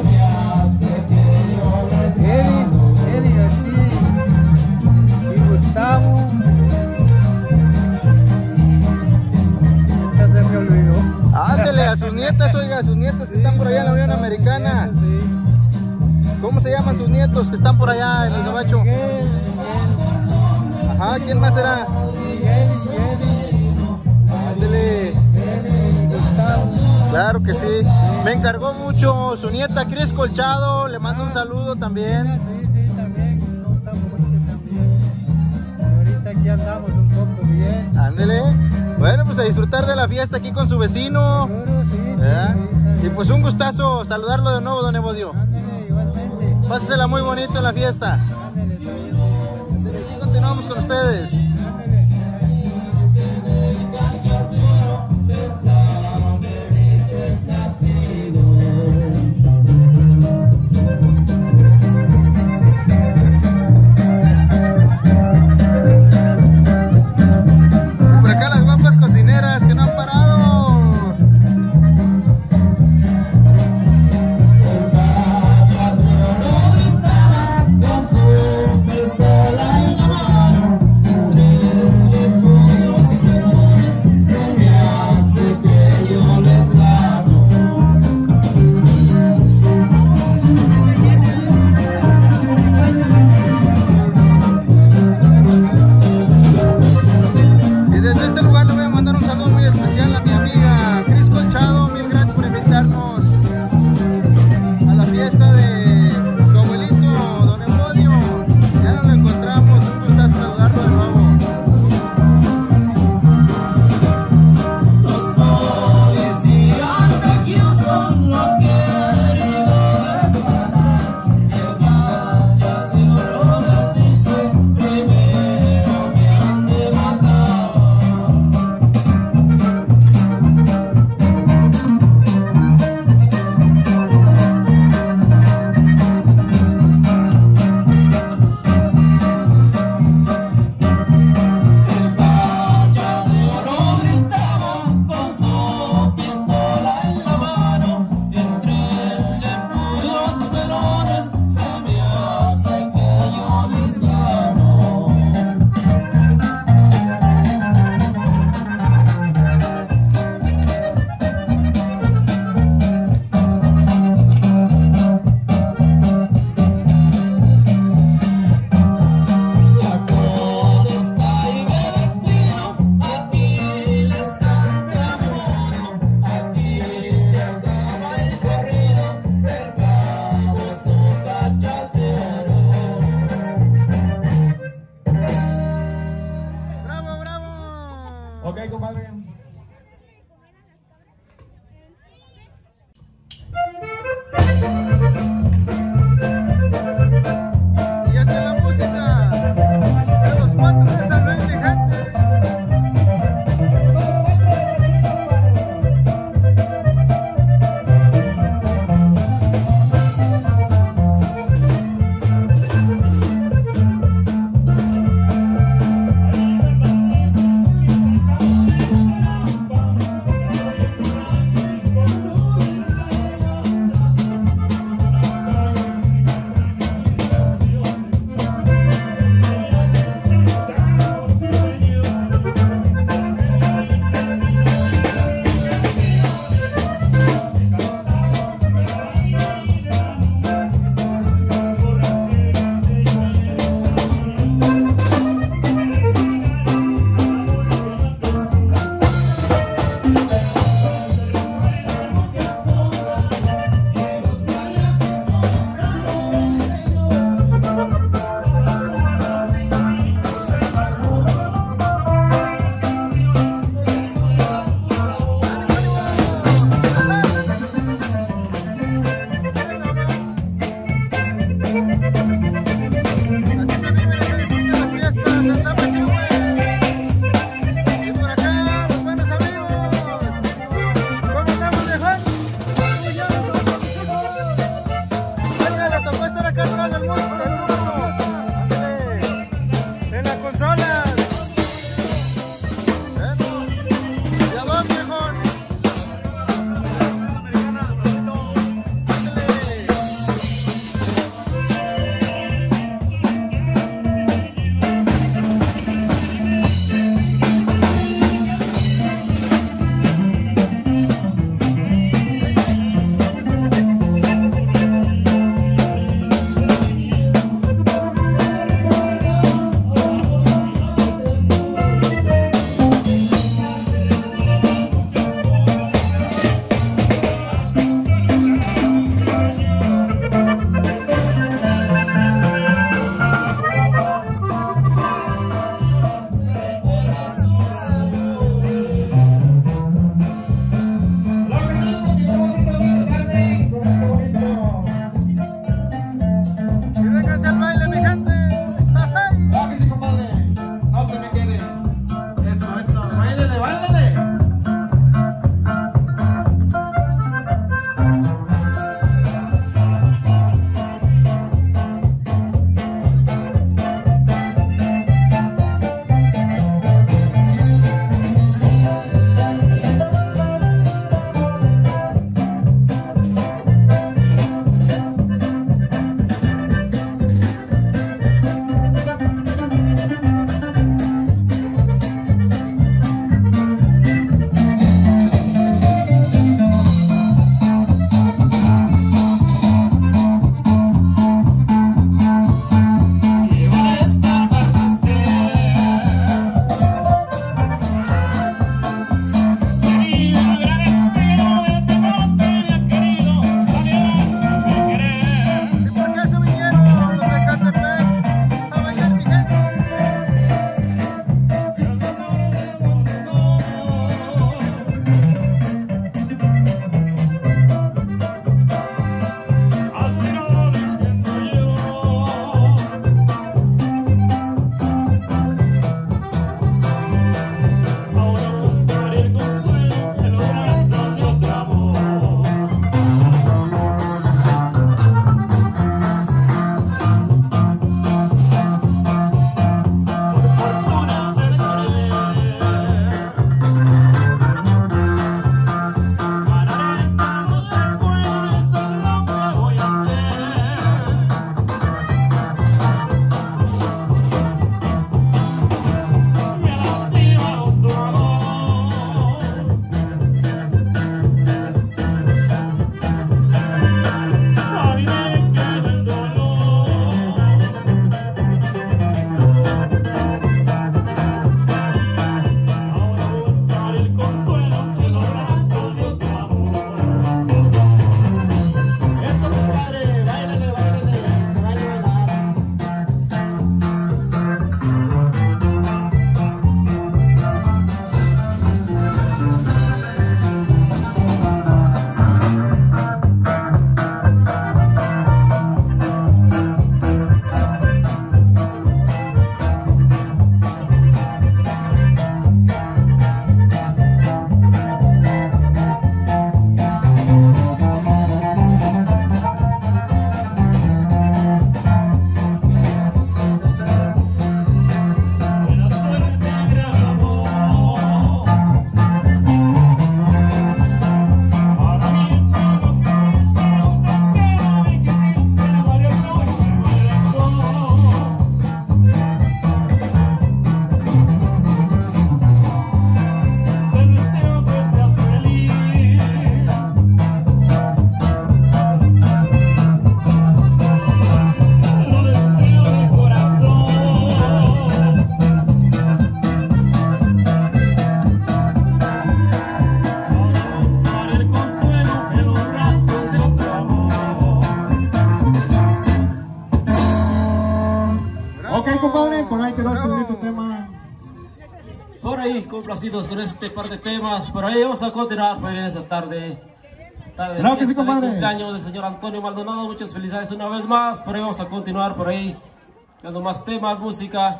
Eddie, Eddie García, y Gustavo. Ya se me olvidó. Ándele a sus nietas, oiga, a sus nietas que están por allá en la Unión Americana. ¿Cómo se llaman sus nietos que están por allá en el gabacho? Ajá, ¿quién más será? Ándele. Claro que sí. Me encargó mucho su nieta Cris Colchado, le mando un saludo también. Sí, sí, también, me gusta mucho también. Ahorita aquí andamos un poco bien. Ándele. Bueno, pues a disfrutar de la fiesta aquí con su vecino. ¿Verdad? Y pues un gustazo saludarlo de nuevo, don Evodio. Pásesela muy bonito en la fiesta. Ándele, aquí continuamos con ustedes. Por acá las guapas cocineras que no han parado. por ahí complacidos con este par de temas. Por ahí vamos a continuar por ahí en esta tarde. tarde Claro que sí, compadre. De cumpleaños del señor Antonio Maldonado. Muchas felicidades una vez más. Por ahí vamos a continuar por ahí dando más temas, música.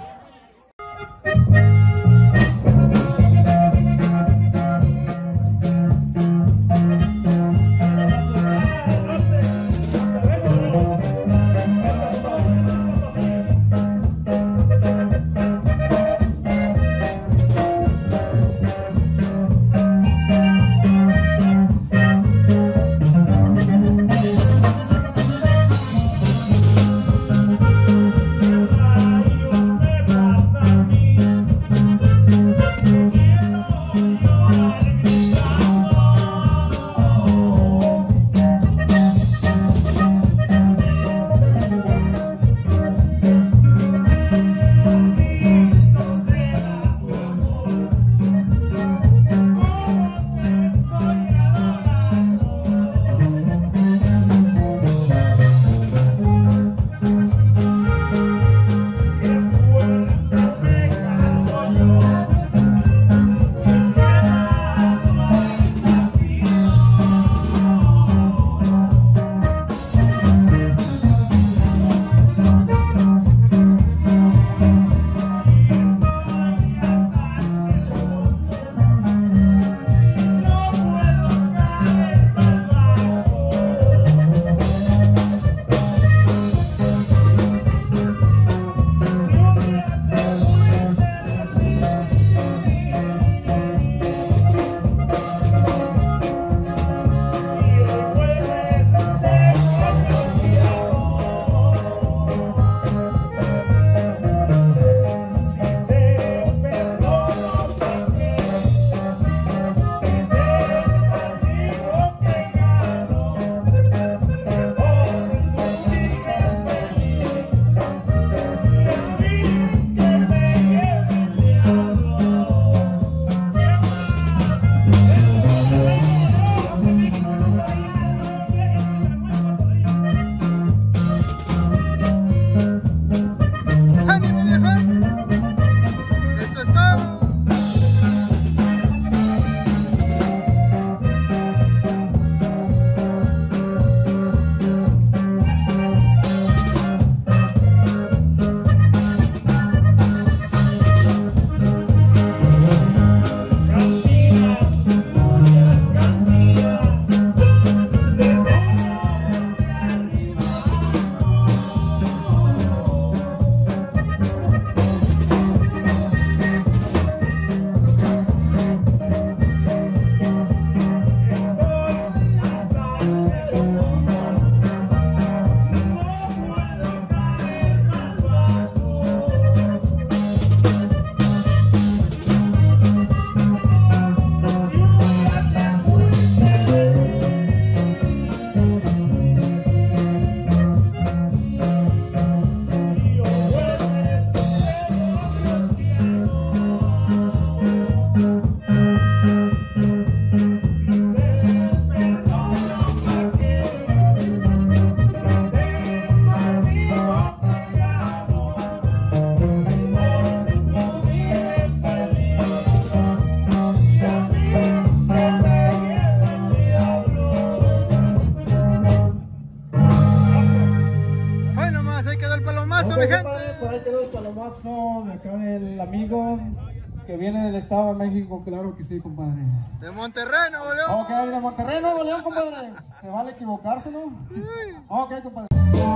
De acá del amigo que viene del Estado de México, claro que sí, compadre. De Monterrey, Nuevo León. Ok, de Monterrey, Nuevo León, compadre. Se vale equivocarse, ¿no? Ok, compadre.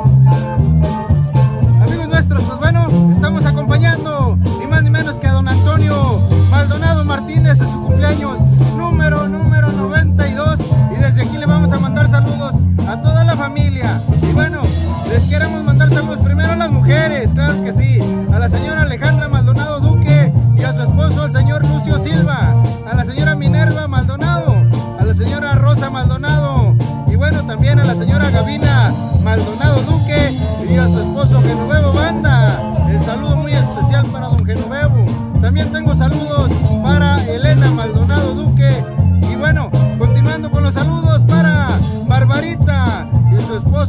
Amigos nuestros, pues bueno, estamos acompañando ni más ni menos que a don Antonio Maldonado Martínez en su cumpleaños número, número noventa y dos. Y desde aquí le vamos a mandar saludos a toda la familia. Y bueno, les queremos mandar saludos primero a las mujeres, claro que sí. A la señora Alejandra Maldonado Duque y a su esposo, el señor Lucio Silva. A la señora Minerva Maldonado, a la señora Rosa Maldonado. Y bueno, también a la señora Gavina Maldonado Duque y a su esposo Genovevo Banda. El saludo muy especial para don Genovevo. También tengo saludos para Elena Maldonado Duque. Y bueno, continuando con los saludos para Barbarita y su esposo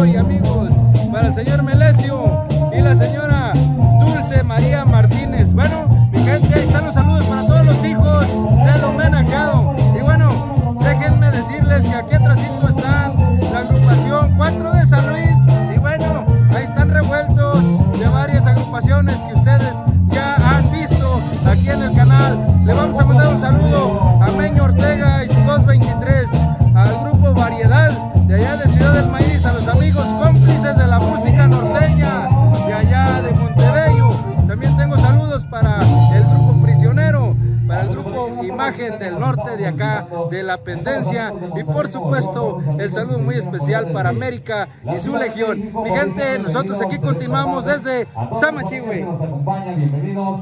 amigo y amigos, para el señor Melesio y la señora Dulce María Martínez. Bueno, mi gente, ahí están los saludos para todos los hijos del homenajado. Y bueno, déjenme decirles que aquí atrásito están la agrupación cuatro de San Luis. Y bueno, ahí están revueltos de varias agrupaciones que ustedes ya han visto aquí en el canal. Le vamos a mandar un saludo a Meño Ortega y su dos veintitrés, al grupo Variedad de allá de Ciudad del Maíz, a los amigos cómplices de la música norteña de allá de Montebello. También tengo saludos para el grupo Prisionero, para el grupo Imagen del Norte de acá de la Pendencia, y por supuesto el saludo muy especial para América y su legión. Mi gente, nosotros aquí continuamos desde Samachihue. Bienvenidos.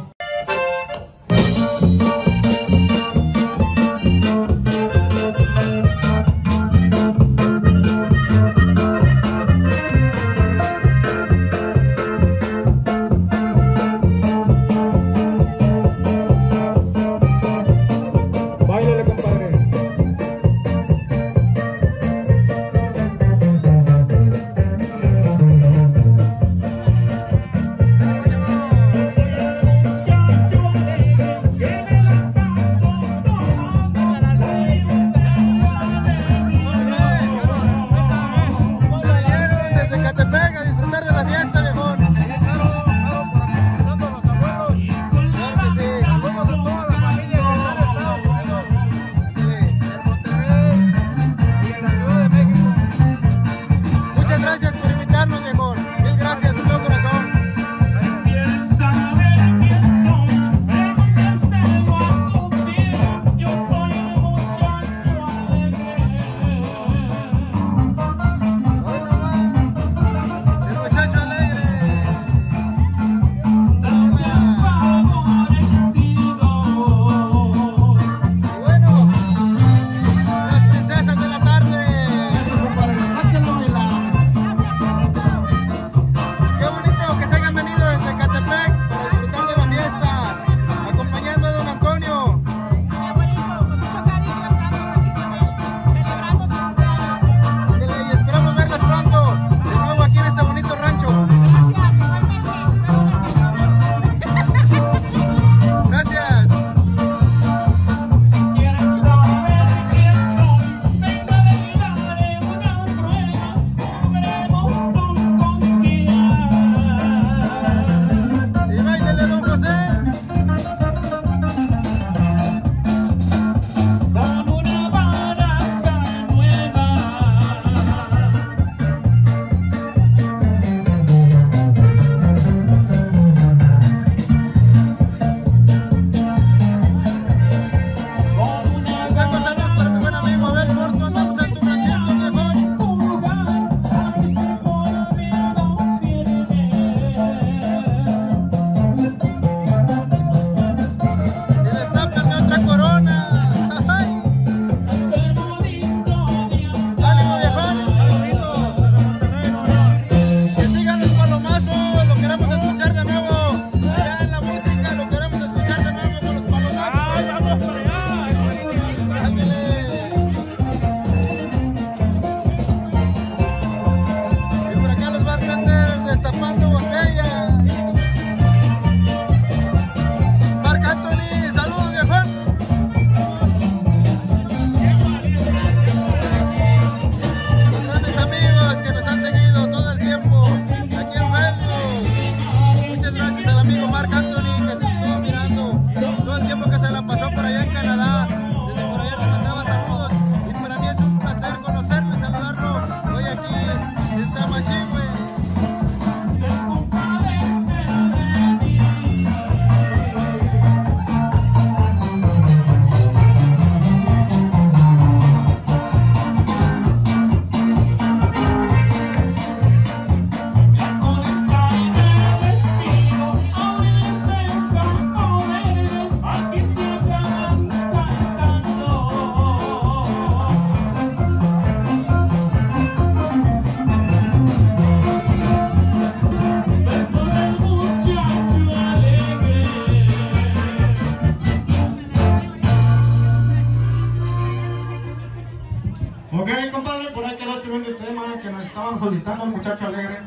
estaban solicitando el muchacho alegre.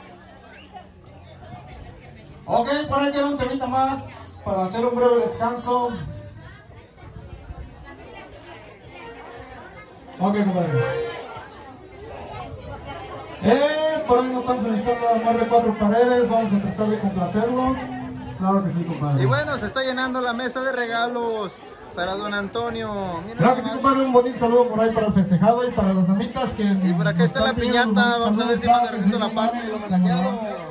Ok, por ahí queda un temita más para hacer un breve descanso. Ok, compadre. Eh, por ahí nos están solicitando más de cuatro paredes. Vamos a tratar de complacerlos. Claro que sí, compadre. Y bueno, se está llenando la mesa de regalos para don Antonio. Mira, claro que sí, compadre. Un bonito saludo por ahí para el festejado y para las damitas que... Y por acá está la piñata. Vamos a ver si más de la parte del homenajeado.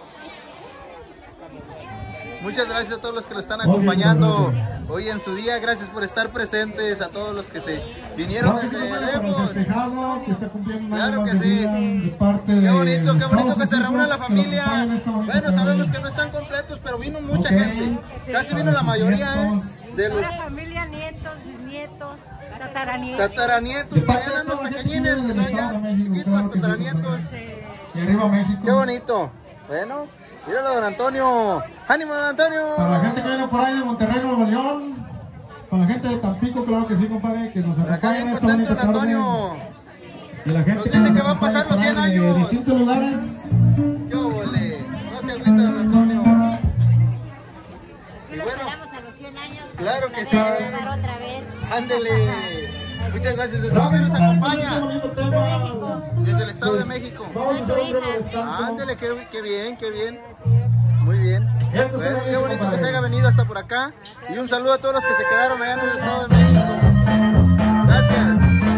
Muchas gracias a todos los que lo están acompañando hoy en su día. Gracias por estar presentes, a todos los que se vinieron claro desde sí, lejos. Festejado, que está cumpliendo claro que de sí. De parte qué bonito, de qué bonito que se reúna la que familia. Bueno, sabemos que no están completos, pero vino mucha okay. gente. Casi vino la mayoría eh, de los... La familia, nietos, bisnietos, tataranietos. Tataranietos, por allá los pequeñines que son ya chiquitos, tataranietos. Y arriba México. Qué bonito. Bueno. Míralo, don Antonio. ¡Ánimo, don Antonio! Para la gente que viene por ahí de Monterrey, Nuevo León. Para la gente de Tampico, claro que sí, compadre. Que nos acompaña en esta bonita tarde. Antonio. Y la gente nos dice que, que va a pasar los cien años. De distintos lugares. ¡Yo, vole! No se agüita, don Antonio. Y bueno, esperamos a los cien años. Claro que sí. Otra vez. Ándele. Muchas gracias. ¿Desde dónde nos acompaña? Desde el Estado de México. Vamos a hacer un breve descanso. Ándele, qué, qué bien, qué bien. Muy bien. Bueno, qué bonito que se haya venido hasta por acá. Y un saludo a todos los que se quedaron allá en el Estado de México. Gracias.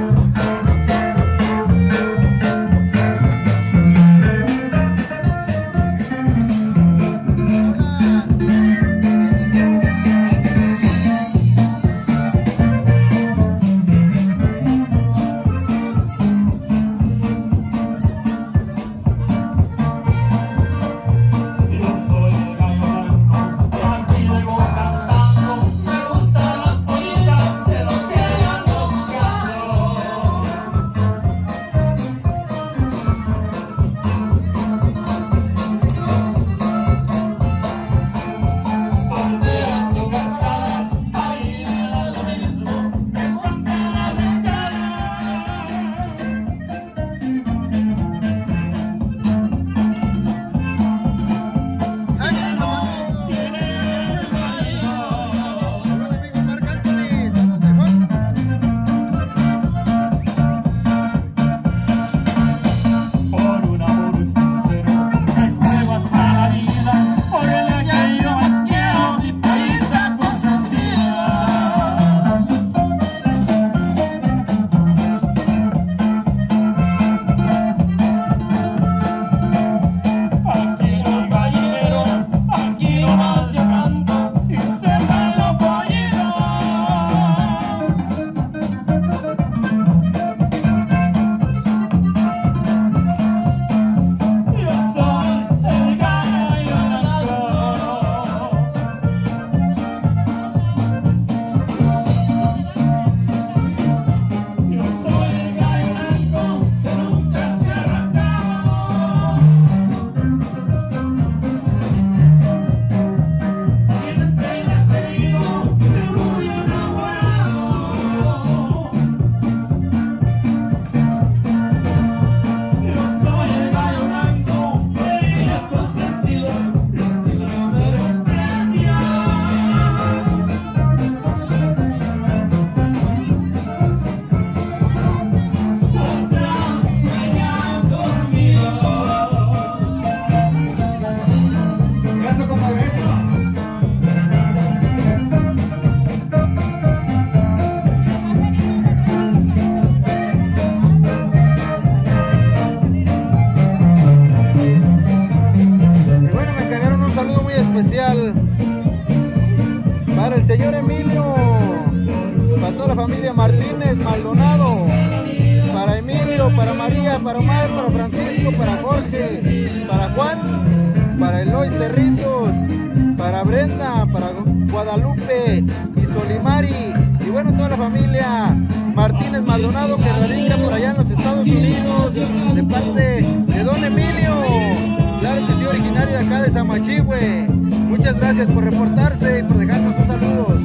Martínez Maldonado, para Emilio, para María, para Omar, para Francisco, para Jorge, para Juan, para Eloy Cerritos, para Brenda, para Guadalupe y Solimari, y bueno, toda la familia Martínez Maldonado que radica por allá en los Estados Unidos, de parte de don Emilio, claro que sí, originario de acá de Samachihue. Muchas gracias por reportarse y por dejarnos sus saludos.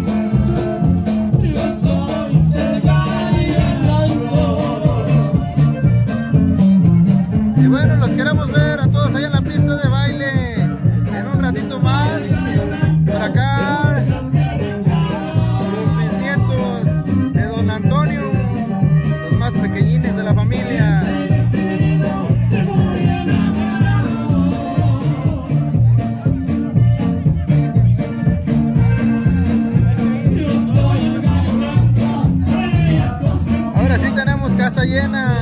queremos ver a todos allá en la pista de baile. En un ratito más. Por acá. Los bisnietos de don Antonio. Los más pequeñines de la familia. Ahora sí tenemos casa llena.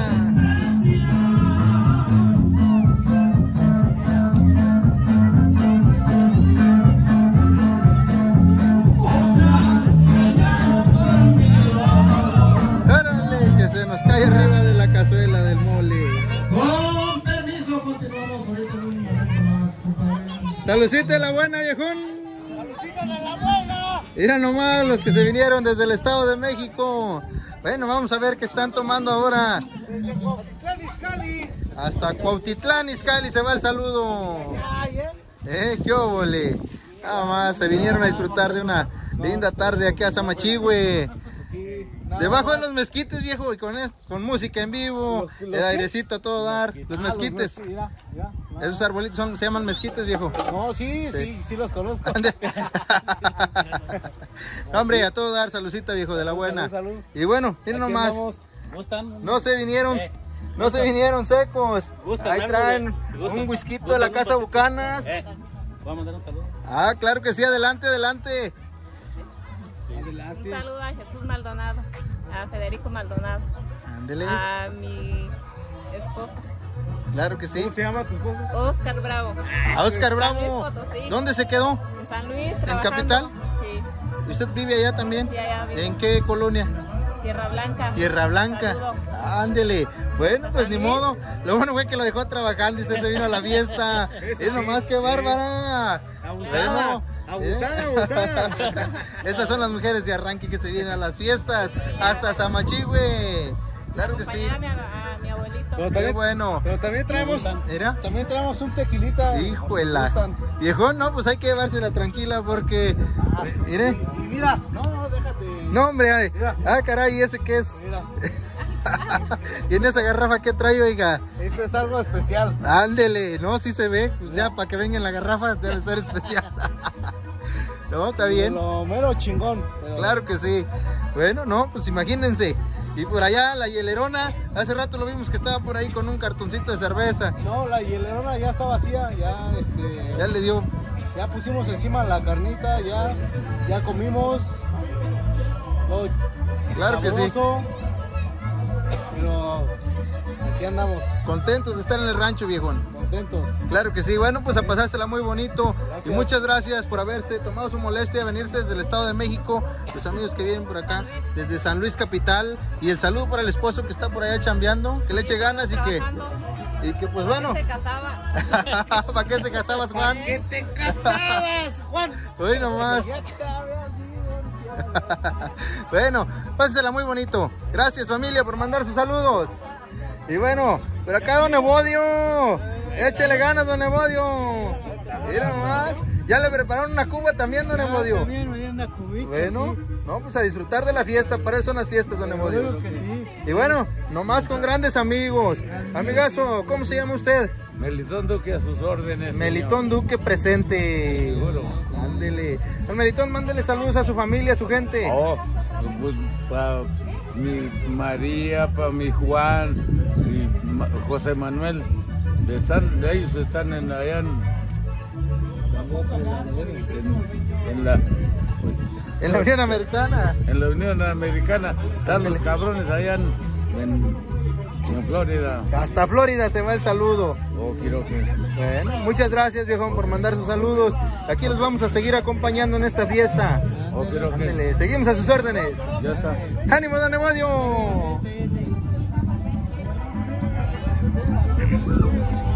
Órale, que se nos cae arriba de la cazuela del mole. Con permiso, continuamos ahorita en un momento más, compadre. Saludcita de la buena, viejón. Saludcita de la buena. Mira nomás los que se vinieron desde el Estado de México. Bueno, vamos a ver qué están tomando ahora. Desde Cuautitlán Izcalli. Hasta Cuautitlán Izcalli se va el saludo. Eh, qué óvole. Nada más se vinieron a disfrutar de una linda tarde aquí a Samachihue. Debajo de los mezquites, viejo, y con, esto, con música en vivo, el airecito a todo dar. Los mezquites. Esos arbolitos son, se llaman mezquites, viejo. No, sí, sí, sí, sí los conozco. No, hombre, a todo dar, saludcita, viejo, de la buena. Y bueno, miren nomás. No se vinieron, no se vinieron secos. Ahí traen un whisky de la Casa Bucanas. Vamos a dar un saludo. Ah, claro que sí, adelante, adelante. Un saludo a Jesús Maldonado, a Federico Maldonado, Ándele. a mi esposa. Claro que sí. ¿Cómo se llama tu esposo? Oscar Bravo. A Oscar Bravo. ¿Dónde se quedó? En San Luis, ¿En Capital? Sí. ¿Y usted vive allá también? Sí, allá vivo. ¿En qué colonia? Tierra Blanca. Tierra Blanca. Saludo. Ándele. Bueno, pues ni modo. Lo bueno fue que lo dejó trabajando y usted se vino a la fiesta. Es nomás que bárbara. Abusada. Abusada, abusada. Esas son las mujeres de arranque que se vienen a las fiestas. Hasta Samachihue. Claro que sí. A mi, a mi abuelito. Pero Qué también, bueno. pero también traemos, ¿Era? también traemos un tequilita. Híjuela. Viejón, no, pues hay que llevársela tranquila porque... Mire. Y mira, no, déjate. No, hombre, ay. Ah, caray, ¿ese qué es? Mira. ¿Y en esa garrafa qué trae, oiga? Eso es algo especial. Ándele, no, sí se ve, pues ya para que venga en la garrafa debe ser especial. No, está bien. Lo mero chingón. Pero... Claro que sí. Bueno, no, pues imagínense. Y por allá la hielerona, hace rato lo vimos que estaba por ahí con un cartoncito de cerveza. No, la hielerona ya está vacía, ya este... Ya le dio. Ya pusimos encima la carnita, ya, ya comimos. Oh, claro que sí. Pero aquí andamos. Contentos de estar en el rancho, viejón. Contentos. Claro que sí. Bueno, pues a pasársela muy bonito. Gracias. Y muchas gracias por haberse tomado su molestia de venirse desde el Estado de México. Los amigos que vienen por acá, desde San Luis Capital. Y el saludo para el esposo que está por allá chambeando. Que le eche ganas y que... Y que pues bueno. ¿Para qué se casaba? ¿Para qué se casabas, Juan? ¿Para qué te casabas, Juan? Hoy nomás. Bueno, pásensela muy bonito. Gracias, familia, por mandar sus saludos. Y bueno, por acá don Evodio. Échele ganas, don Evodio. Mira nomás. Ya le prepararon una cuba también, don Evodio. También me dieron una cubita. Bueno, no, pues a disfrutar de la fiesta. Para eso son las fiestas, don Evodio. Y bueno, nomás con grandes amigos. Amigazo, ¿cómo se llama usted? Melitón Duque, a sus órdenes. Melitón señor. Duque presente. Seguro. Ándele. Don Melitón, mándele saludos a su familia, a su gente. Oh, pues para mi María, para mi Juan y Ma- José Manuel. Están, ellos están en, allá en, en, en la... En la Unión Americana. En la Unión Americana. Están los cabrones allá en, en, en Florida. Hasta Florida se va el saludo. Oh, quiero que... Bueno, muchas gracias, viejón, por mandar sus saludos. Aquí los vamos a seguir acompañando en esta fiesta. Oh, quiero que... Ándele, seguimos a sus órdenes. Ya está. ¡Ánimo, don Evodio!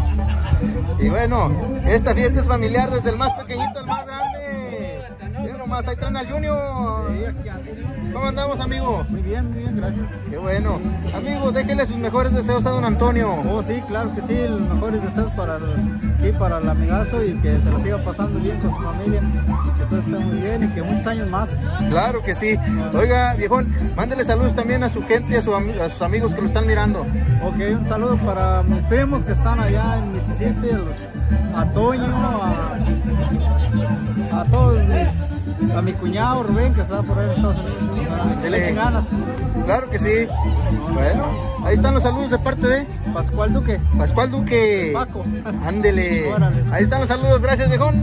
Y bueno, esta fiesta es familiar desde el más pequeñito al más grande. Miren nomás. más. Ahí traen al Junior. Sí, aquí ando. ¿Cómo andamos, amigo? Muy bien, muy bien, gracias. Qué bueno. Amigo, déjenle sus mejores deseos a don Antonio. Oh, sí, claro que sí. Los mejores deseos para el, aquí, para el amigazo y que se lo siga pasando bien con su familia. Que todo esté muy bien y que muchos años más. Claro que sí. Oiga, viejón, mándele saludos también a su gente, a, su, a sus amigos que lo están mirando. Ok, un saludo para mis primos que están allá en Mississippi, a, los, a Toño, a, a todos mis, a mi cuñado Rubén que está por ahí en Estados Unidos. Le echen ganas. Claro que sí. Bueno, ahí están los saludos de parte de Pascual Duque. Pascual Duque. Paco. Ándele. Ahí están los saludos, gracias, viejón.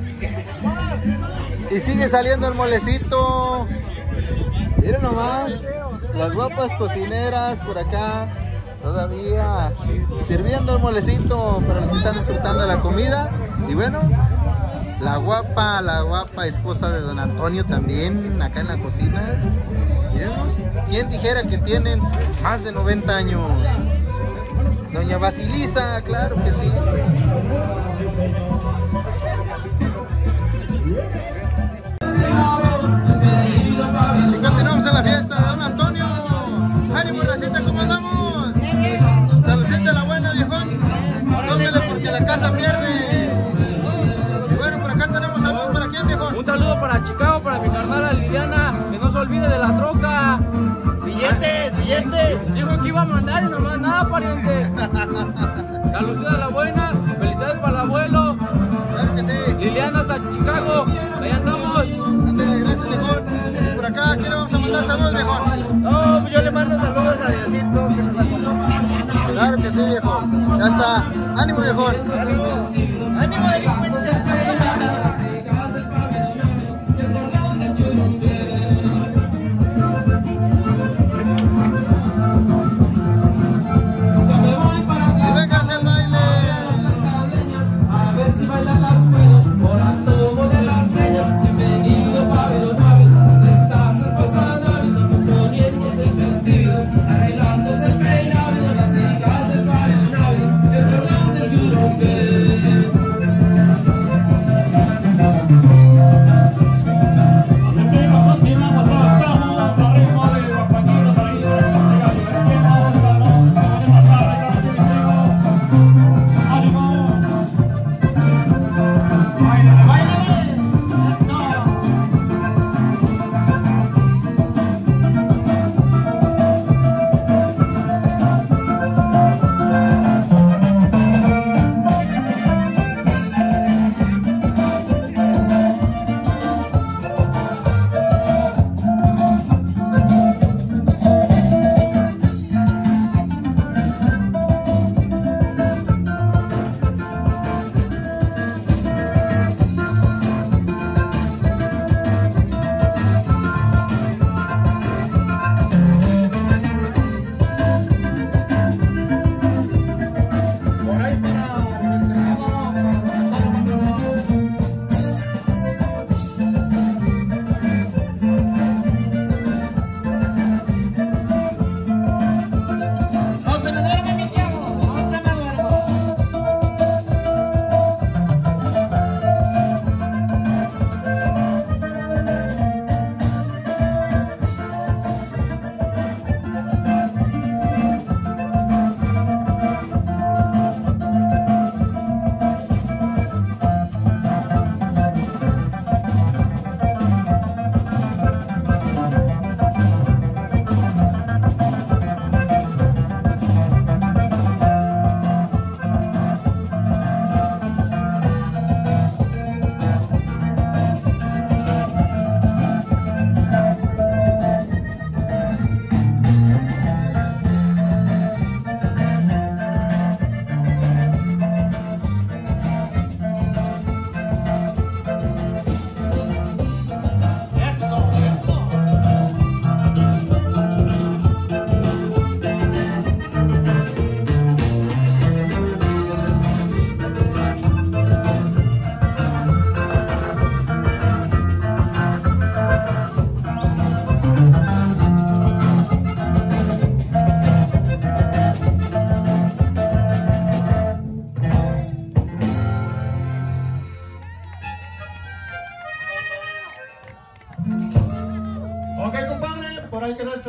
Y sigue saliendo el molecito. Miren nomás, las guapas cocineras por acá, todavía sirviendo el molecito para los que están disfrutando de la comida. Y bueno, la guapa, la guapa esposa de don Antonio también acá en la cocina. Mirenos, ¿quién dijera que tienen más de noventa años? Doña Basilisa, claro que sí. Y continuamos en la fiesta de don Antonio. ¡Ánimo, racita! ¿Cómo andamos? Saludcita a la buena, viejón. Tómele porque la casa pierde. Y bueno, por acá tenemos saludos. ¿Para quién, viejón? Un saludo para Chicago, para mi carnala Liliana, que no se olvide de la troca. Billetes, billetes. Dijo que iba a mandar y no más nada, pariente. Saludcita a la buena, felicidades para el abuelo. Claro que sí. Liliana hasta Chicago, allá andamos. Ándale, gracias, viejón. Por acá, ¿quién le vamos a mandar saludos, viejón? No, pues yo le mando saludos a Diosito, que nos acompaña. Claro que sí, viejo. Ya está. Ánimo, viejón. Ánimo, ánimo, delincuentes.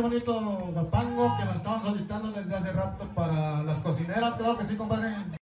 bonito guapango que nos estaban solicitando desde hace rato para las cocineras. Claro que sí, compadre.